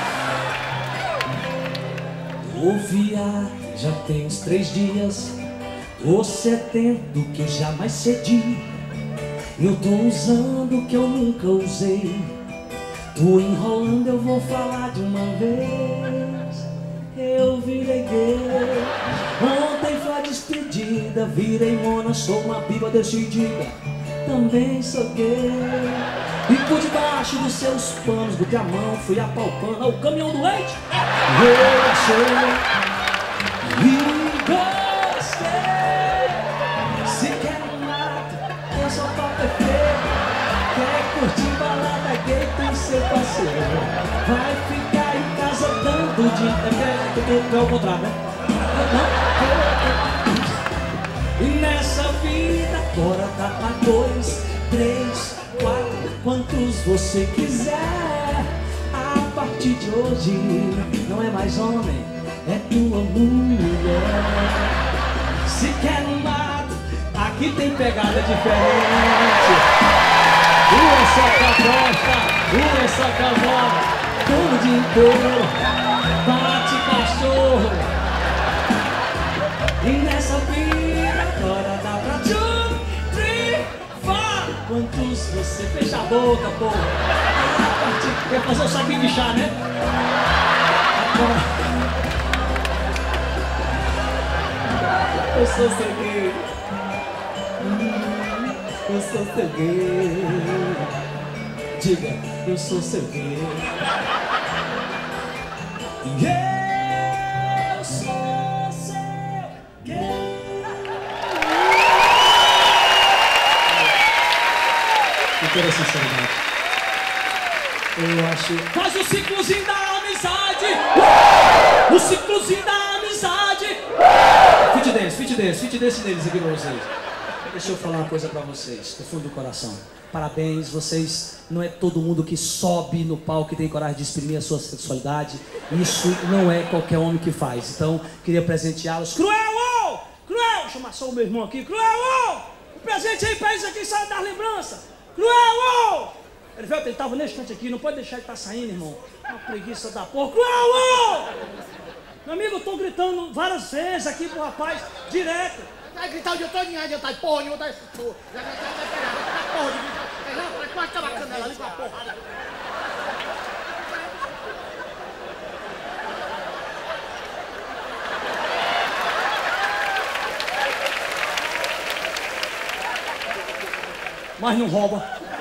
Ô viado, já tem uns três dias, tô cedendo que eu jamais cedi. Eu tô usando o que eu nunca usei. Tô enrolando, eu vou falar de uma vez. Eu virei gay. Ontem foi a despedida, virei mona, sou uma biba decidida, também sou gay. E por debaixo dos seus panos, botei a mão, fui apalpando. O caminhão do leite, eu achei e gostei. Se quer um mato, eu sou top feio. Quer curtir balada gay com seu parceiro, vai ficar em casa dando de... É o contrário, né? E nessa vida agora dá pra dois, três, quatro, quantos você quiser. A partir de hoje não é mais homem, é tua mulher. Se quer um mato, aqui tem pegada diferente. Uma só cabosta, uma só cabosta, todo dia inteiro, bate cachorro. E nessa vida agora dá pra two, three, four. Quantos você fecha a boca, porra? Quer fazer o saquinho de chá, né? Agora... Eu sou seu gay. Eu sou seu gay. Diga, eu sou seu gay. Yeah. Toda a sinceridade. Eu acho... Faz o ciclozinho da amizade! Uh! O ciclozinho da amizade! Uh! Fit dance, fit dance, fit dance deles aqui pra vocês. Deixa eu falar uma coisa pra vocês, do fundo do coração. Parabéns, vocês... Não é todo mundo que sobe no palco e tem coragem de exprimir a sua sexualidade. Isso não é qualquer homem que faz. Então, queria presenteá-los. Cruel! Oh! Cruel! Deixa eu chamar só o meu irmão aqui. Cruel! Oh! Um presente aí pra eles aqui, sai das lembranças. Cruel! Oh! Ele veio, ele tava nesse instante aqui, não pode deixar ele estar tá saindo, irmão. Uma preguiça da porra. Cruel! Oh! Meu amigo, eu tô gritando várias vezes aqui pro rapaz, direto. Vai gritar o dia todo, vai adiantar porra nenhuma, tá porra. Já vai pegar, porra de gritar. Já vai acabar a canela ali com a porrada. Mas não rouba.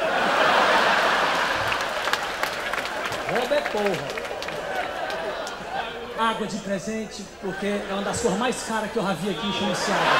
Rouba é porra. Água de presente, porque é uma das coisas mais caras que eu já vi aqui, chama-se água.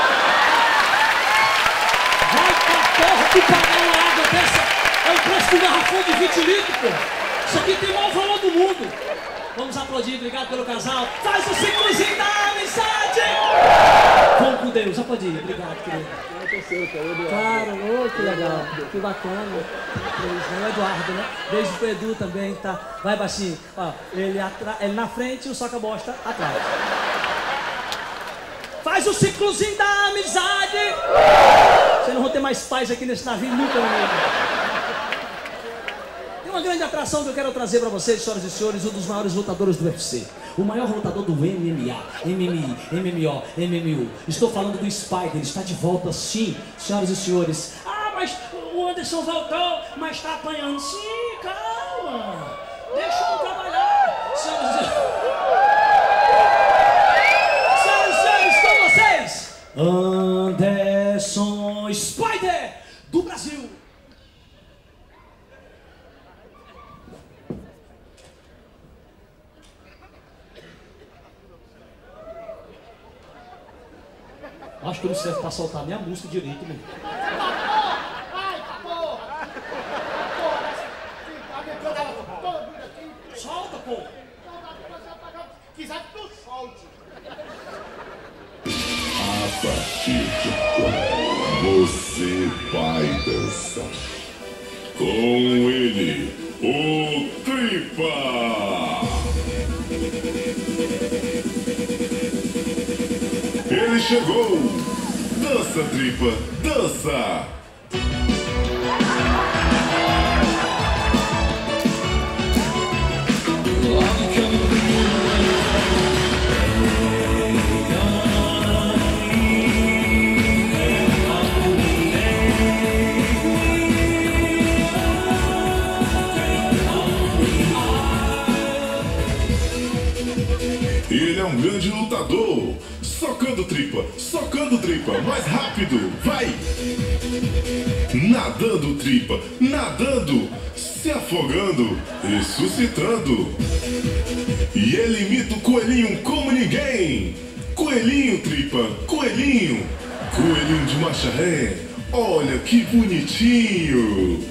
Vai pra porra tu pagar uma água dessa, é o preço de um garrafão de vinte litros, pô. Isso aqui tem o maior valor do mundo. Vamos aplaudir, obrigado pelo casal. Faz o ciclozinho da amizade. Vamos com Deus, aplaudir, obrigado, querido. Claro, oh, que legal, que bacana. O Eduardo, né? Beijo pro Edu também, tá? Vai baixinho. Ó, ele, atra... ele na frente e o soca bosta atrás. Faz o ciclozinho da amizade. Vocês não vão ter mais paz aqui nesse navio nunca, amigo. Tem uma grande atração que eu quero trazer pra vocês, senhoras e senhores, um dos maiores lutadores do U F C. O maior lutador do M M A, M M I, M M O, M M U. Estou falando do Spider, ele está de volta sim, senhoras e senhores. Ah, mas o Anderson voltou, mas está apanhando. Sim, calma. Deixa eu trabalhar. Senhoras e senhores. Senhoras e senhores, com vocês, Anderson Spider, do Brasil. Acho que não serve pra soltar minha música direito, meu. Ai, porra! Solta, pô! Quiser que tu solte. A partir de agora, você vai dançar com ele, o Tripa! Ele chegou! Dança, Tripa, dança! Ele é um grande lutador. socando tripa, socando tripa, mais rápido, vai! Nadando tripa, nadando, se afogando, ressuscitando. E ele imita o coelhinho como ninguém. Coelhinho tripa, coelhinho, coelhinho de marcha ré, olha que bonitinho.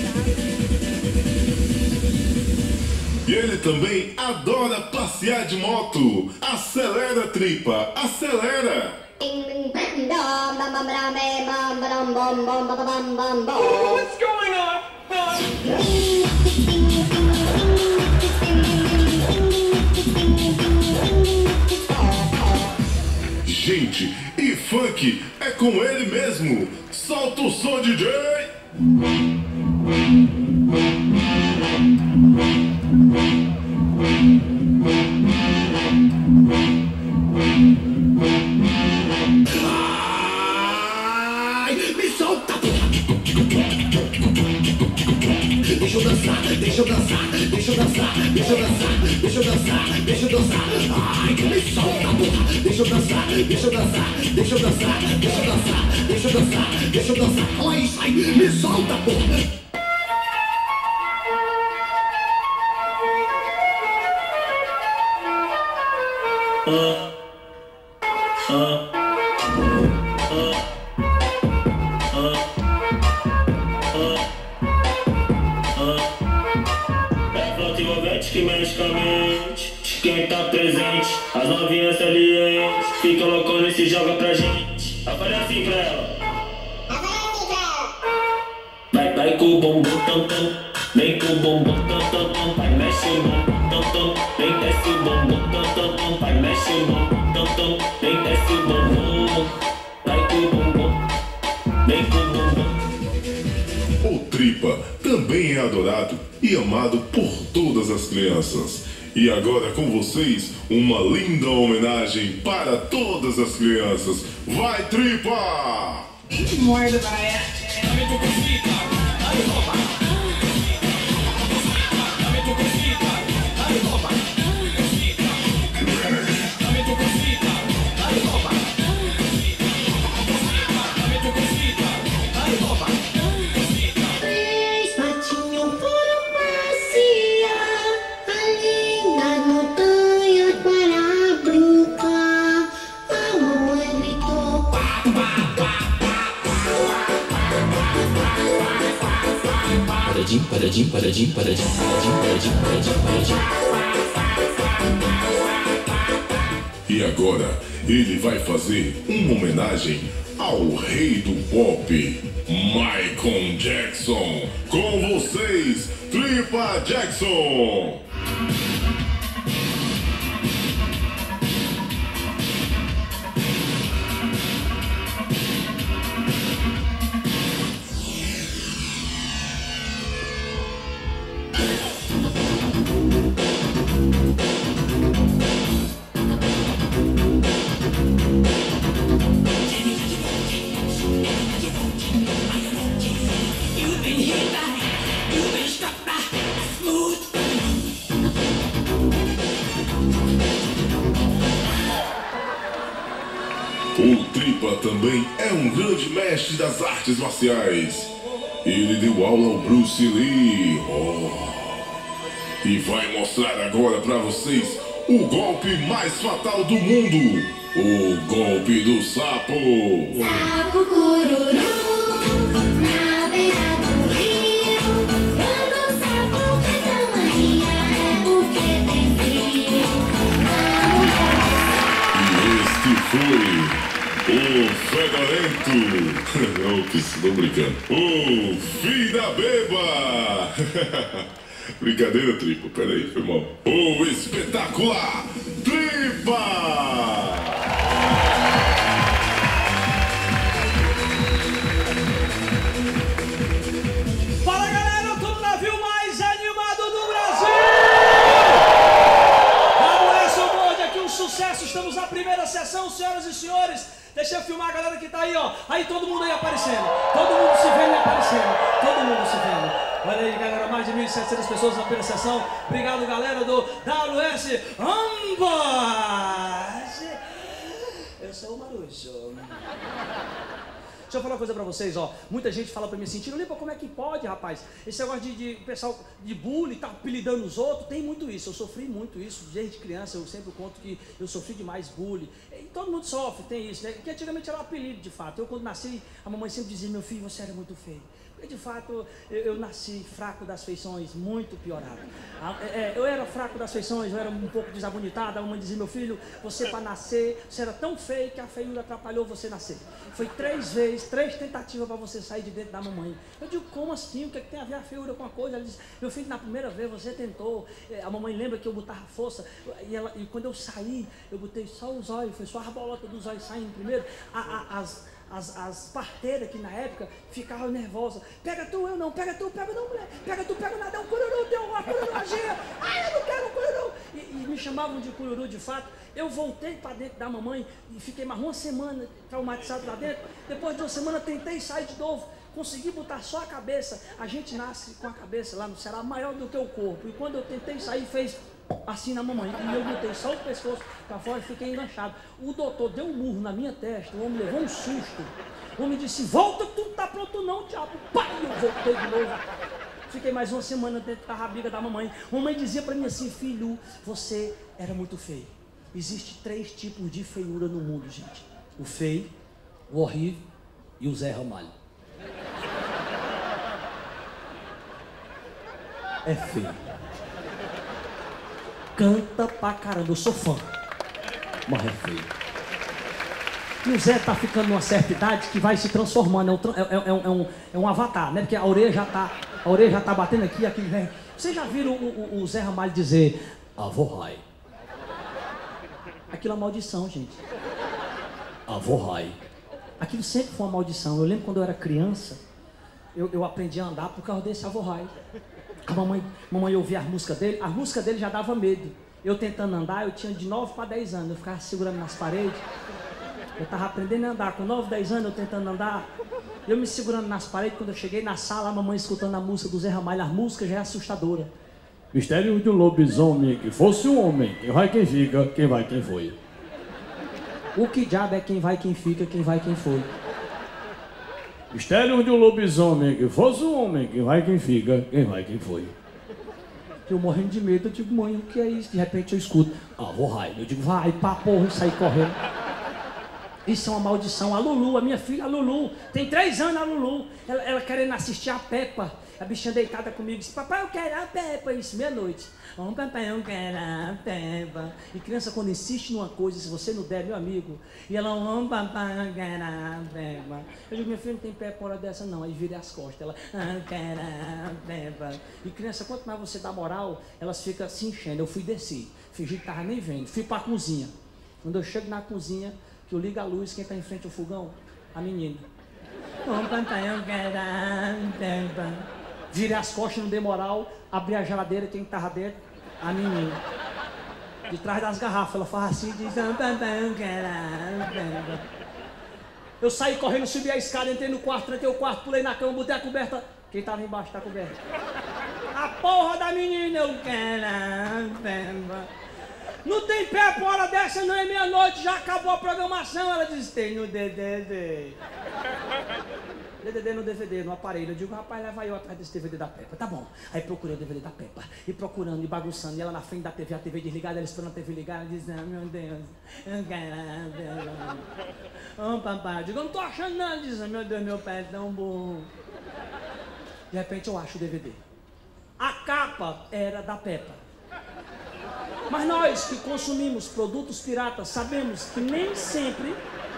E ele também adora passear de moto. Acelera, tripa, acelera. What's going on? Gente, e funk é com ele mesmo. Solta o som, D J. Ai, me solta, deixa eu dançar, deixa eu dançar, deixa eu dançar, deixa eu dançar, deixa eu dançar, deixa eu dançar. Ai, me solta, porra, deixa eu dançar, deixa eu dançar, deixa eu dançar, deixa eu dançar, deixa eu dançar, deixa eu dançar. Olha isso aí, me solta, porra. Uh, uh, uh, uh, uh, é flauta envolvente que mexe com a mente. Quem tá presente, as novinhas salientes, fica loucona e se joga pra gente. Aparece assim pra ela. Vai, vai com o bumbum tam tam, vem com o bumbum tam tam tam, vai mexe o bumbum tam tam, vem desce o bumbum tam tam tam, vai mexe o bumbum tam tam, vem desce o bumbum, vai com o bumbum, vem com o bumbum. O Tripa também é adorado e amado por todas as crianças. E agora com vocês, uma linda homenagem para todas as crianças. Vai, Tripa! Morda para ela. Paradim, paradim, paradim, paradim, paradim, paradim, paradim, paradim. E agora ele vai fazer uma homenagem ao rei do pop, Michael Jackson. Com vocês, Tripa Jackson. O Tripa também é um grande mestre das artes marciais. Ele deu aula ao Bruce Lee. Oh. E vai mostrar agora para vocês o golpe mais fatal do mundo. O golpe do sapo. Sapo cururu, na beira do rio. Quando o sapo canta mania é porque tem frio. E este foi o fedorento. Ops, tô brincando. O filho da beba. Brincadeira, Tripa. Peraí, foi mal. O espetacular Tripa. Fala, galera, eu tô no navio mais animado do Brasil! Vamos nessa, bonde, aqui um sucesso, estamos na primeira sessão, senhoras e senhores. Deixa eu filmar a galera que tá aí, ó. Aí todo mundo aí aparecendo, todo mundo se vendo e aparecendo, todo mundo se vendo. Olha aí, galera, mais de mil e setecentas pessoas na primeira sessão. Obrigado, galera do W S Ambas. coruja. Deixa eu falar uma coisa pra vocês, ó. Muita gente fala pra mim assim, Tiro Lipa, como é que pode, rapaz? Esse negócio de, de pessoal de bullying, tá apelidando os outros, tem muito isso. Eu sofri muito isso desde criança, eu sempre conto que eu sofri demais bullying. E todo mundo sofre, tem isso, né? Porque antigamente era um apelido, de fato. Eu, quando nasci, a mamãe sempre dizia, meu filho, você era muito feio. Porque, de fato, eu, eu nasci fraco das feições, muito piorado. É, eu era fraco das feições, eu era um pouco desabonitado. A mamãe dizia, meu filho, você para nascer, você era tão feio que a feiura atrapalhou você nascer. Foi três vezes, três tentativas para você sair de dentro da mamãe. Eu digo, como assim? O que, é que tem a ver a feiura com a coisa? Ela disse, meu filho, na primeira vez você tentou. A mamãe lembra que eu botava força. E, ela, e quando eu saí, eu botei só os olhos, foi só a bolota dos olhos saindo primeiro. A, a, as... As, as parteiras que na época ficavam nervosas. Pega tu, eu não, pega tu, pega não, mulher. Pega tu, pega nada, é um cururu, tem uma cururuagia. Ai, eu não quero um cururu. E, e me chamavam de cururu de fato. Eu voltei para dentro da mamãe e fiquei mais uma semana traumatizado lá dentro. Depois de uma semana tentei sair de novo. Consegui botar só a cabeça. A gente nasce com a cabeça lá no Ceará maior do que o corpo. E quando eu tentei sair, fez assim na mamãe. E eu botei só o pescoço para fora e fiquei enganchado. O doutor deu um murro na minha testa. O homem levou um susto. O homem disse, volta, tu não tá pronto não, diabo. Pai, eu voltei de novo. Fiquei mais uma semana dentro da rabiga da mamãe. A mamãe dizia para mim assim, filho, você era muito feio. Existem três tipos de feiura no mundo, gente. O feio, o horrível e o Zé Ramalho. É feio. Canta pra caramba, eu sou fã. Mas é feio. E o Zé tá ficando numa certa idade que vai se transformando. É um, é, é, é um, é um avatar, né? Porque a orelha já tá, a orelha já tá batendo aqui, aqui vem. Vocês já viram o, o, o Zé Ramalho dizer, avô Rai? Aquilo é uma maldição, gente. Avô Rai. Aquilo sempre foi uma maldição. Eu lembro quando eu era criança, eu, eu aprendi a andar por causa desse avô Rai. A mamãe, mamãe ouvia as músicas dele, a música dele já dava medo. Eu tentando andar, eu tinha de nove para dez anos, eu ficava segurando nas paredes. Eu estava aprendendo a andar, com nove, dez anos eu tentando andar. Eu me segurando nas paredes, quando eu cheguei na sala, a mamãe escutando a música do Zé Ramalho, a música já é assustadora. Mistério de um lobisomem, que fosse um homem, quem vai quem fica, quem vai quem foi. O que diabo é quem vai quem fica, quem vai quem foi. Mistério de um lobisomem, que fosse um homem, quem vai quem fica, quem vai quem foi. Eu morrendo de medo, eu digo, mãe, o que é isso? De repente eu escuto, ah, vou raio. Eu digo, vai, pá, porra, e saí correndo. Isso é uma maldição. A Lulu, a minha filha, a Lulu, tem três anos a Lulu, ela, ela querendo assistir a Peppa. A bichinha deitada comigo disse, papai, eu quero a Peppa. Isso, meia-noite. Oh, papai, eu quero a Peppa. E criança, quando insiste numa coisa, se você não der, meu amigo, e ela, oh, papai, eu quero a Peppa. Eu digo, minha filha, não tem Peppa hora dessa não. Aí virei as costas. Ela, ah, eu quero a Peppa. E criança, quanto mais você dá moral, elas ficam se enchendo. Eu fui descer, fingi que tava nem vendo. Fui pra cozinha. Quando eu chego na cozinha, que eu ligo a luz, quem tá em frente ao fogão? A menina. Oh, papai, eu quero a Peppa. Virei as costas, não dei moral, abri a geladeira, quem estava dentro? A menina. De trás das garrafas, ela faz assim, diz, eu saí correndo, subi a escada, entrei no quarto, tranquei o quarto, pulei na cama, botei a coberta. Quem estava embaixo da coberta? A porra da menina, eu quero. Não tem pé por hora dessa, não é meia-noite, já acabou a programação. Ela disse, tem no D V D. D V D no D V D, no aparelho. Eu digo, rapaz, leva eu atrás desse D V D da Peppa. Tá bom. Aí procurei o D V D da Peppa. E procurando, e bagunçando. E ela na frente da T V, a T V desligada, ela esperando a T V ligada. Ela diz, ah, meu Deus. Ô, oh, papai. Eu digo, eu não tô achando nada. Diz, meu Deus, meu pé é tão bom. De repente eu acho o D V D. A capa era da Peppa. Mas nós que consumimos produtos piratas sabemos que nem sempre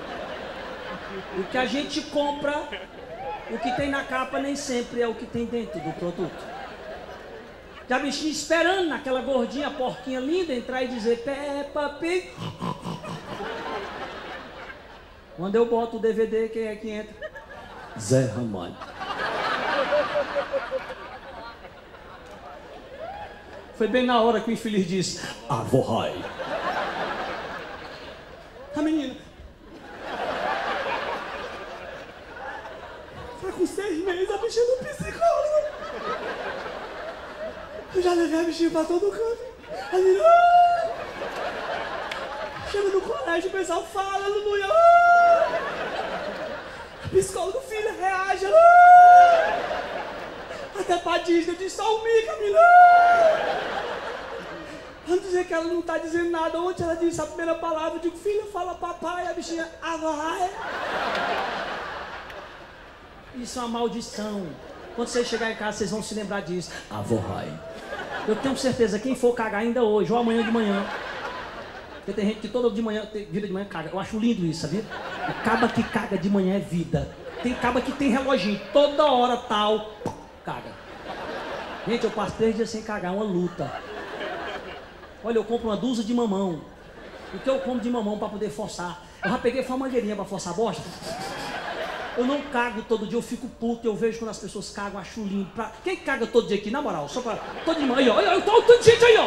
o que a gente compra, o que tem na capa nem sempre é o que tem dentro do produto. Já bichinho esperando naquela gordinha, porquinha linda, entrar e dizer Peppa Pig. Quando eu boto o D V D, quem é que entra? Zé Ramalho. Foi bem na hora que o infeliz disse, avô Rai. A menina. Tá com seis meses, a bichinha no psicólogo. Eu já levei a bichinha pra todo canto. A menina. Chega no colégio, o pessoal fala, aleluia. psicólogo, filha, reaja. Até pra Disney, eu disse, só o Mica, menina. Vamos dizer que ela não tá dizendo nada. Ontem ela disse a primeira palavra, eu digo, filha, fala papai, a bichinha, avai. Isso é uma maldição. Quando vocês chegarem em casa, vocês vão se lembrar disso. Avai. Eu tenho certeza, quem for cagar ainda hoje, ou amanhã de manhã. Porque tem gente que toda de manhã, vida de manhã caga. Eu acho lindo isso, sabia? O caba que caga de manhã é vida. Tem caba que tem reloginho, toda hora tal, caga. Gente, eu passo três dias sem cagar, é uma luta. Olha, eu compro uma dúzia de mamão. O que eu como de mamão pra poder forçar? Eu já peguei uma mangueirinha pra forçar a bosta. Eu não cago todo dia, eu fico puto, eu vejo quando as pessoas cagam, acho lindo. Pra... Quem caga todo dia aqui, na moral? Só pra... Todo dia, aí, ó, eu tô todo gente aí, ó.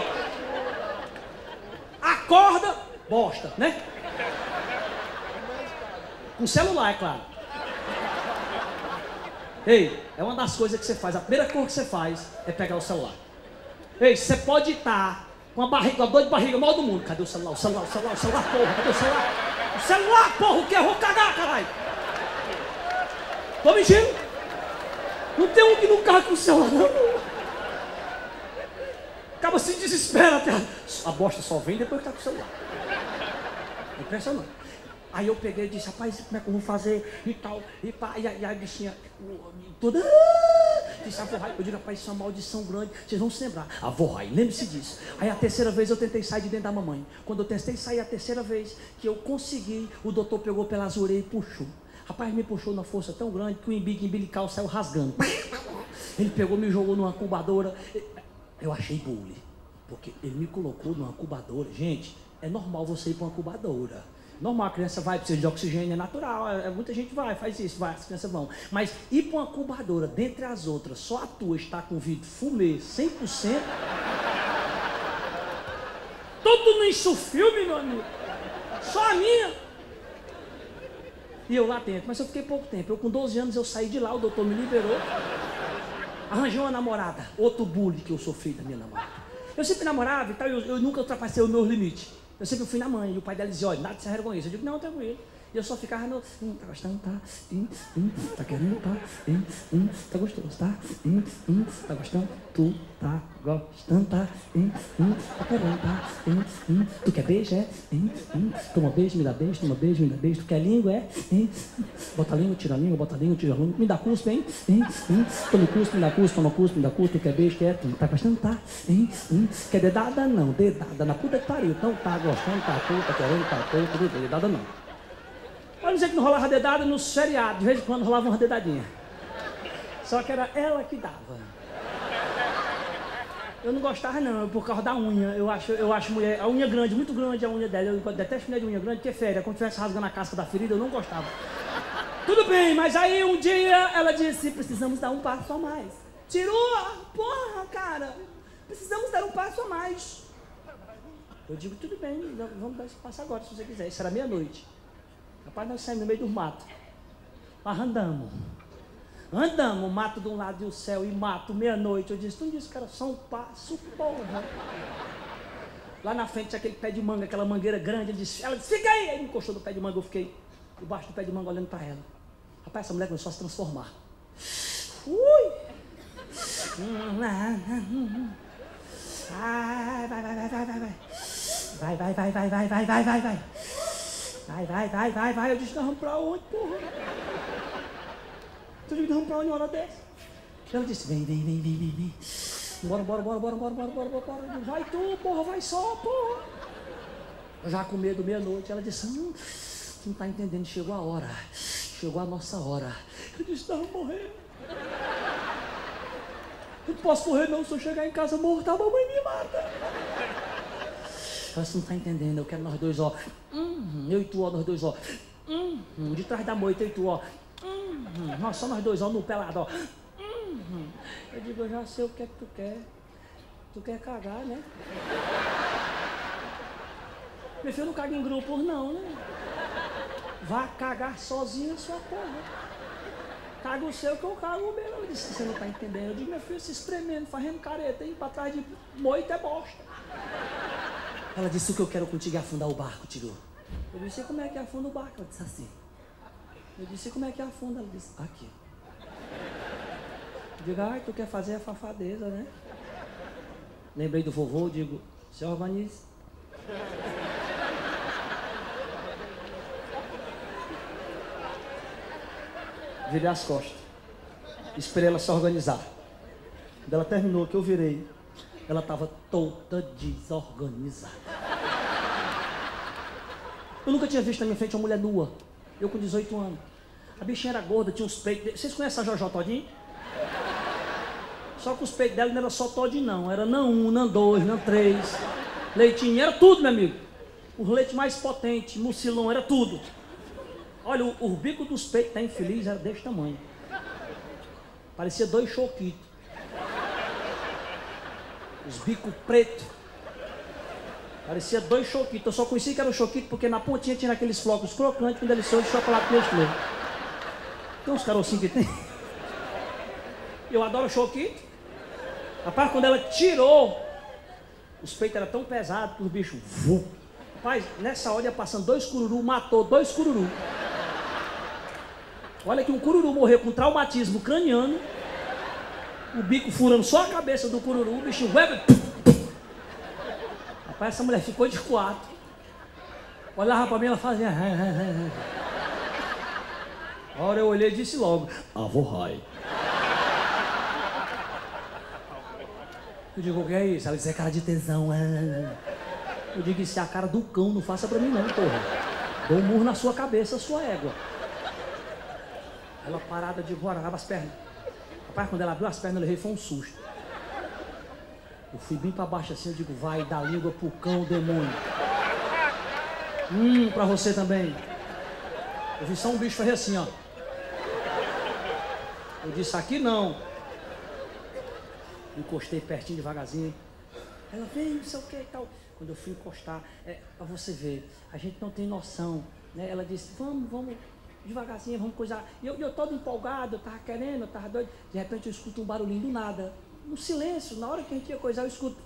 Acorda, bosta, né? Com celular, é claro. Ei, é uma das coisas que você faz, a primeira coisa que você faz é pegar o celular. Ei, você pode estar com a barriga, a dor de barriga, mal do mundo. Cadê o celular? O celular, o celular, o celular, porra, cadê o celular? O celular, porra, o que? Eu vou cagar, caralho. Tô mentindo? Não tem um que não caga com o celular, não. Acaba se desespera, até a bosta só vem depois que tá com o celular. É impressionante. Aí eu peguei e disse, rapaz, como é que eu vou fazer e tal, e pá, e aí a bichinha toda, disse, a Vorrai, eu digo, rapaz, isso é uma maldição grande, vocês vão se lembrar, a Vorrai, lembre-se disso. Aí a terceira vez eu tentei sair de dentro da mamãe. Quando eu tentei sair a terceira vez, que eu consegui, o doutor pegou pelas orelhas e puxou. Rapaz, me puxou na força tão grande que o embigue umbilical saiu rasgando. Ele pegou, me jogou numa incubadora. Eu achei bullying, porque ele me colocou numa incubadora. Gente, é normal você ir para uma incubadora. Normal, a criança vai, precisa de oxigênio, é natural. É, muita gente vai, faz isso, vai, as crianças vão. Mas ir para uma incubadora, dentre as outras, só a tua está com vidro fumê cem por cento. Todo nisso filme, meu amigo. Só a minha. E eu lá dentro, mas eu fiquei pouco tempo. Eu com doze anos eu saí de lá, o doutor me liberou. Arranjei uma namorada, outro bullying que eu sofri da minha namorada. Eu sempre namorava e tal, eu, eu nunca ultrapassei o meu limite. Eu sempre fui na mãe, e o pai dela dizia, olha, nada de se arregar isso. Eu digo, não, tá com ele. E eu só ficava no, hum, tá gostando, tá? Hum, hum, tá querendo, tá? Hum, hum, tá gostoso, tá? Hum, hum, tá gostando? Tu tá gostando, tá? Hum, hum, tá querendo, tá? Hum, hum, tu quer beijo, é? Hum, hum, toma beijo, me dá beijo, toma beijo, me dá beijo. Tu quer língua, é? Hum, bota a língua, tira a língua, bota a língua, tira a língua. Me dá cuspe, hein? Hum, hum, toma cuspe, me dá cuspe, toma cuspe, me dá cuspe. Tu quer beijo, quer? Tu tá gostando, tá? Hum, hum, quer dedada? Não, dedada na puta que pariu. Então tá gostando, tá? Tu tá querendo, tá? Tu, tudo, dedada não. Pode dizer que não rolava dedada nos feriados, de vez em quando rolava uma dedadinha. Só que era ela que dava. Eu não gostava não, por causa da unha. Eu acho, eu acho mulher, a unha grande, muito grande a unha dela. Eu detesto mulher de unha grande, porque é férias. Quando estivesse rasgando a casca da ferida, eu não gostava. Tudo bem, mas aí um dia ela disse, precisamos dar um passo a mais. Tirou, porra, cara, precisamos dar um passo a mais. Eu digo, tudo bem, vamos dar esse passo agora, se você quiser. Isso era meia-noite. Rapaz, nós saímos no meio do mato. Mas andamos. Andamos, mato de um lado e o céu, e mato, meia-noite. Eu disse, tu não disse que era só um passo, porra. Lá na frente tinha aquele pé de manga, aquela mangueira grande. Ele disse, ela disse, fica aí. Aí me encostou no pé de manga, eu fiquei debaixo do pé de manga olhando pra ela. Rapaz, essa mulher começou a se transformar. Ui! Vai, vai, vai, vai, vai, vai, vai. Vai, vai, vai, vai, vai, vai, vai, vai, vai. Vai, vai, vai, vai, vai. Eu disse, nós vamos pra onde, porra? Tu disse, nós vamos pra onde uma hora dessa? Ela disse, vem, vem, vem, vem, vem, vem. Bora, bora, bora, bora, bora, bora, bora, bora. Vai tu, porra, vai só, porra. Eu já com medo, meia-noite. Ela disse, hum, tu não tá entendendo, chegou a hora. Chegou a nossa hora. Eu disse, nós vamos morrer. Eu não posso morrer não, se eu chegar em casa morto, a mamãe me mata. Você não tá entendendo, eu quero nós dois, ó. Hum, eu e tu, ó, nós dois, ó. Hum, de trás da moita, eu e tu, ó. Hum, nós só nós dois, ó, no pelado, ó. Hum, eu digo, eu já sei o que é que tu quer. Tu quer cagar, né? Meu filho não caga em grupo, não, né? Vá cagar sozinho, sua porra. Caga o seu que eu cago o meu. Eu disse, você não tá entendendo. Eu digo, meu filho, se espremendo, fazendo careta, indo pra trás de moita é bosta. Ela disse, o que eu quero contigo é afundar o barco, tirou. Eu disse, como é que afunda o barco? Ela disse assim, Eu disse, como é que afunda? Ela disse, aqui. Eu digo, ai, tu quer fazer a safadeza, né? Lembrei do vovô, digo, se organize. Virei as costas. Esperei ela se organizar. Quando ela terminou, que eu virei, ela estava toda desorganizada. Eu nunca tinha visto na minha frente uma mulher nua. Eu com dezoito anos. A bichinha era gorda, tinha uns peitos. Vocês conhecem a Jojo Todinho? Só que os peitos dela não era só Todinho, não. Era não um, não dois, não três. Leitinho, era tudo, meu amigo. O leite mais potente, mucilão, era tudo. Olha, o, o bico dos peitos da infeliz era desse tamanho. Parecia dois choquitos. Os bicos pretos. Parecia dois choquitos. Eu só conheci que era o choquito porque na pontinha tinha aqueles flocos crocantes com delicioso de chocolate Nestlé. Tem uns carocinhos que tem. Eu adoro choquito. Rapaz, quando ela tirou, os peitos eram tão pesados que os bichos... Vum. Rapaz, nessa hora ia passando dois cururu, matou dois cururu. Olha que um cururu morreu com traumatismo craniano. O bico furando só a cabeça do cururu, o bichinho... Rapaz, essa mulher ficou de quatro. Olhava pra mim, ela fazia... A hora eu olhei e disse logo... Avô Rai. Eu digo, o que é isso? Ela disse, é cara de tesão. Eu digo, isso é a cara do cão, não faça pra mim não, porra. Dou um murro na sua cabeça, sua égua. Ela parada de agora, abre as pernas. Rapaz, quando ela abriu as pernas, eu levei, foi um susto. Eu fui bem pra baixo assim, eu digo, vai, dá língua pro cão, demônio. Hum, pra você também. Eu vi só um bicho fazer assim, ó. Eu disse, aqui não. Encostei pertinho, devagarzinho. Ela veio, não sei o que e tal. Quando eu fui encostar, é, pra você ver, a gente não tem noção, né? Ela disse, vamos, vamos, devagarzinho, vamos coisar. E eu, eu todo empolgado, eu tava querendo, eu tava doido. De repente eu escuto um barulhinho do nada. No silêncio, na hora que a gente ia coisar, eu escuto.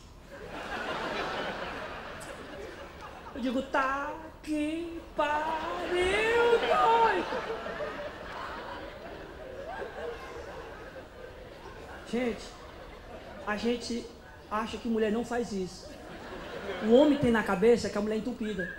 Eu digo, tá que pariu, doido! Gente, a gente acha que mulher não faz isso. O homem tem na cabeça que a mulher é entupida.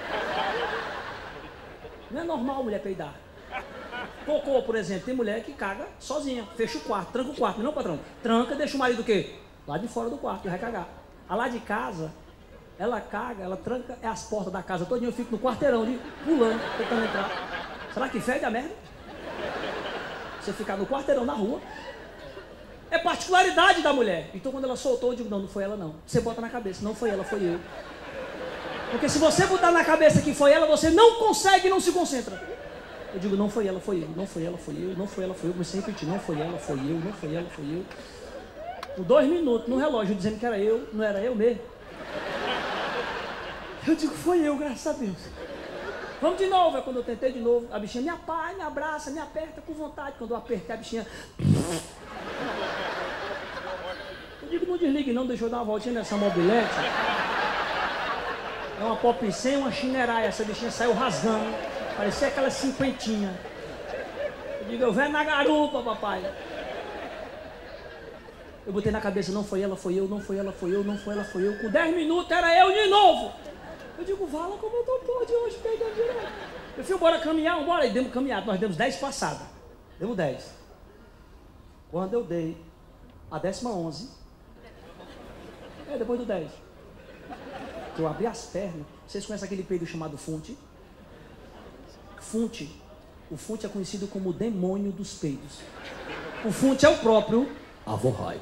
Não é normal a mulher peidar. Cocô, por exemplo, tem mulher que caga sozinha, fecha o quarto, tranca o quarto, não, patrão? Tranca, deixa o marido o quê? Lá de fora do quarto, que vai cagar. A lá de casa, ela caga, ela tranca é as portas da casa todinha, eu fico no quarteirão ali, pulando, tentando entrar. Será que fede a merda? Você ficar no quarteirão na rua. É particularidade da mulher. Então quando ela soltou, eu digo, não, não foi ela não. Você bota na cabeça, não foi ela, foi eu. Porque se você botar na cabeça que foi ela, você não consegue e não se concentra. Eu digo, não foi ela, foi eu, não foi ela, foi eu, não foi ela, foi eu. Comecei a repetir, não foi ela, foi eu, não foi ela, foi eu. Por dois minutos no relógio dizendo que era eu, não era eu mesmo. Eu digo, foi eu, graças a Deus. Vamos de novo. É quando eu tentei de novo, a bichinha me apai, me abraça, me aperta com vontade. Quando eu apertei a bichinha... Eu digo, não desligue não, deixa eu dar uma voltinha nessa mobilete. É uma pop cem, uma chineraia. Essa bichinha saiu rasgando. Parecia aquela cinquentinha. Eu digo, eu venho na garupa, papai. Eu botei na cabeça, não foi ela, foi eu, não foi ela, foi eu, não foi ela, foi eu. Com dez minutos era eu de novo. Eu digo, vala como eu tô pô de hoje, pegando direto. Eu fui embora caminhar, embora, e demos caminhado. Nós demos dez passadas. Demos dez. Quando eu dei a décima onze, é depois do dez, que eu abri as pernas. Vocês conhecem aquele peido chamado funte? Funte. O funte é conhecido como o demônio dos peidos. O funte é o próprio Avô Rai.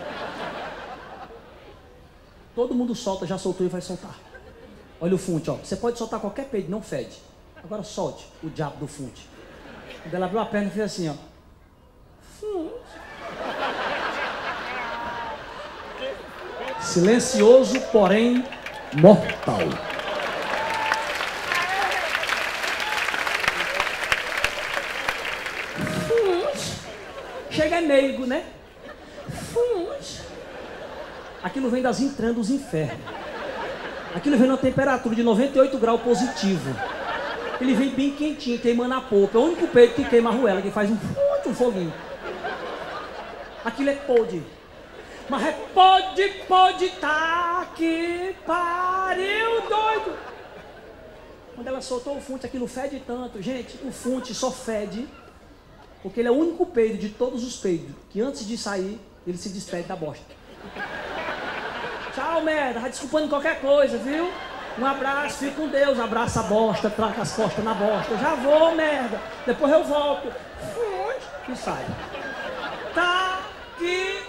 Todo mundo solta, já soltou e vai soltar. Olha o funte, ó. Você pode soltar qualquer peido, não fede. Agora solte o diabo do funte. Quando ela abriu a perna, fez assim, ó. Funte. Silencioso, porém mortal. Funte. Chega é meigo, né? Funte. Aquilo vem das entranhas dos infernos. Aquilo vem numa temperatura de noventa e oito graus positivo. Ele vem bem quentinho, queimando a polpa. É o único peido que queima a arruela, que faz um, um foguinho. Aquilo é pode. Mas é pode, pode, tá que pariu, doido. Quando ela soltou o funte, aquilo fede tanto. Gente, o funte só fede porque ele é o único peido de todos os peidos que antes de sair, ele se despede da bosta. Tchau, merda. Tá desculpando qualquer coisa, viu? Um abraço, fica com Deus. Abraça a bosta, traca as costas na bosta. Já vou, merda. Depois eu volto. E sai. Tá que...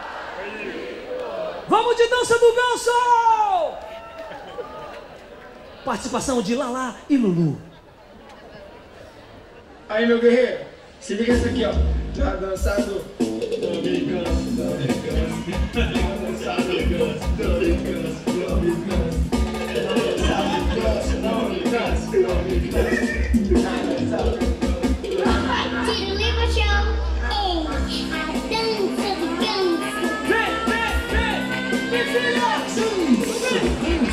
Vamos de dança do ganso! Participação de Lala e Lulu. Aí, meu guerreiro, se liga isso aqui, ó. Na dança do ganso, na dança do ganso, Tirolipa Show, ei, a dança do ganso. Vem, vem, vem, vem, filha!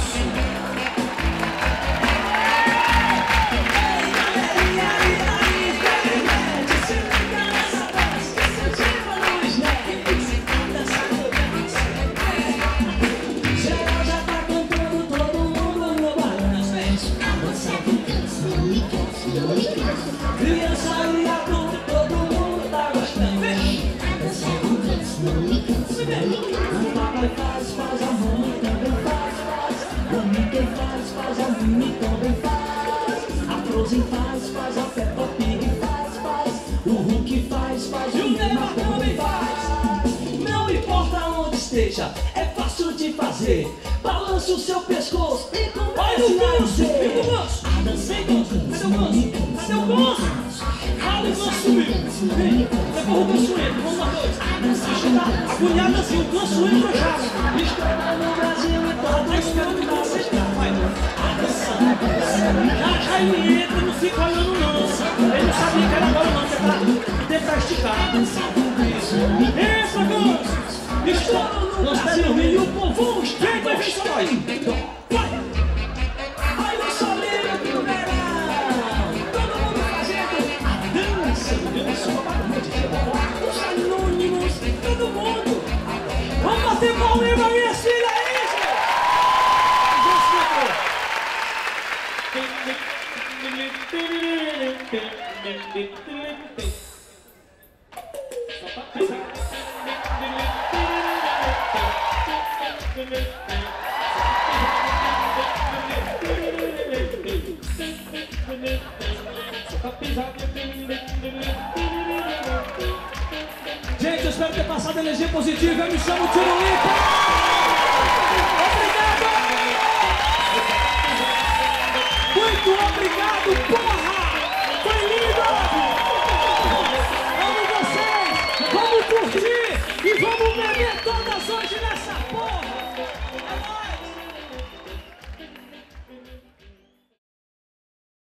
Geral já tá cantando, todo mundo no balanço. A dança do ganso, não me canso, não me canso. Criança e adulto, todo mundo tá gostando. A dança do ganso, não me canso, não me canso. O papai faz, faz a mãe também faz, faz. O Mickey faz, faz a Minnie também faz. A Frozen faz, faz a Peppa Pig faz, faz. O Hulk faz, faz o Neymar também faz. Não importa onde esteja, é fácil de fazer. Balança o seu pescoço e comece a dançar. A dança do ganso, não me canso. Cadê o ganso? Cadê o ganso sumiu? Vem, depois o ganso entra, vamos lá dois. Tá agoniado assim, o ganso entra já. Estoura no Brasil e todo esperando da sexta. A dança do ganso. Já, já ele entra, não fica olhando não. Ele não sabia que era agora não, que é pra tentar esticar. A dança do ganso. Entra, ganso. Estoura no Brasil e o povo vem, vai vir só nós. Vai. Aí o solinho do verão. Todo mundo fazendo a dança do ganso. Os anônimos, todo mundo. Vamos bater palminha pra minha filha aí, gente. Gente, eu espero ter passado energia positiva. Eu me chamo Tirolipa. Obrigado! Muito obrigado, porra! Foi lindo!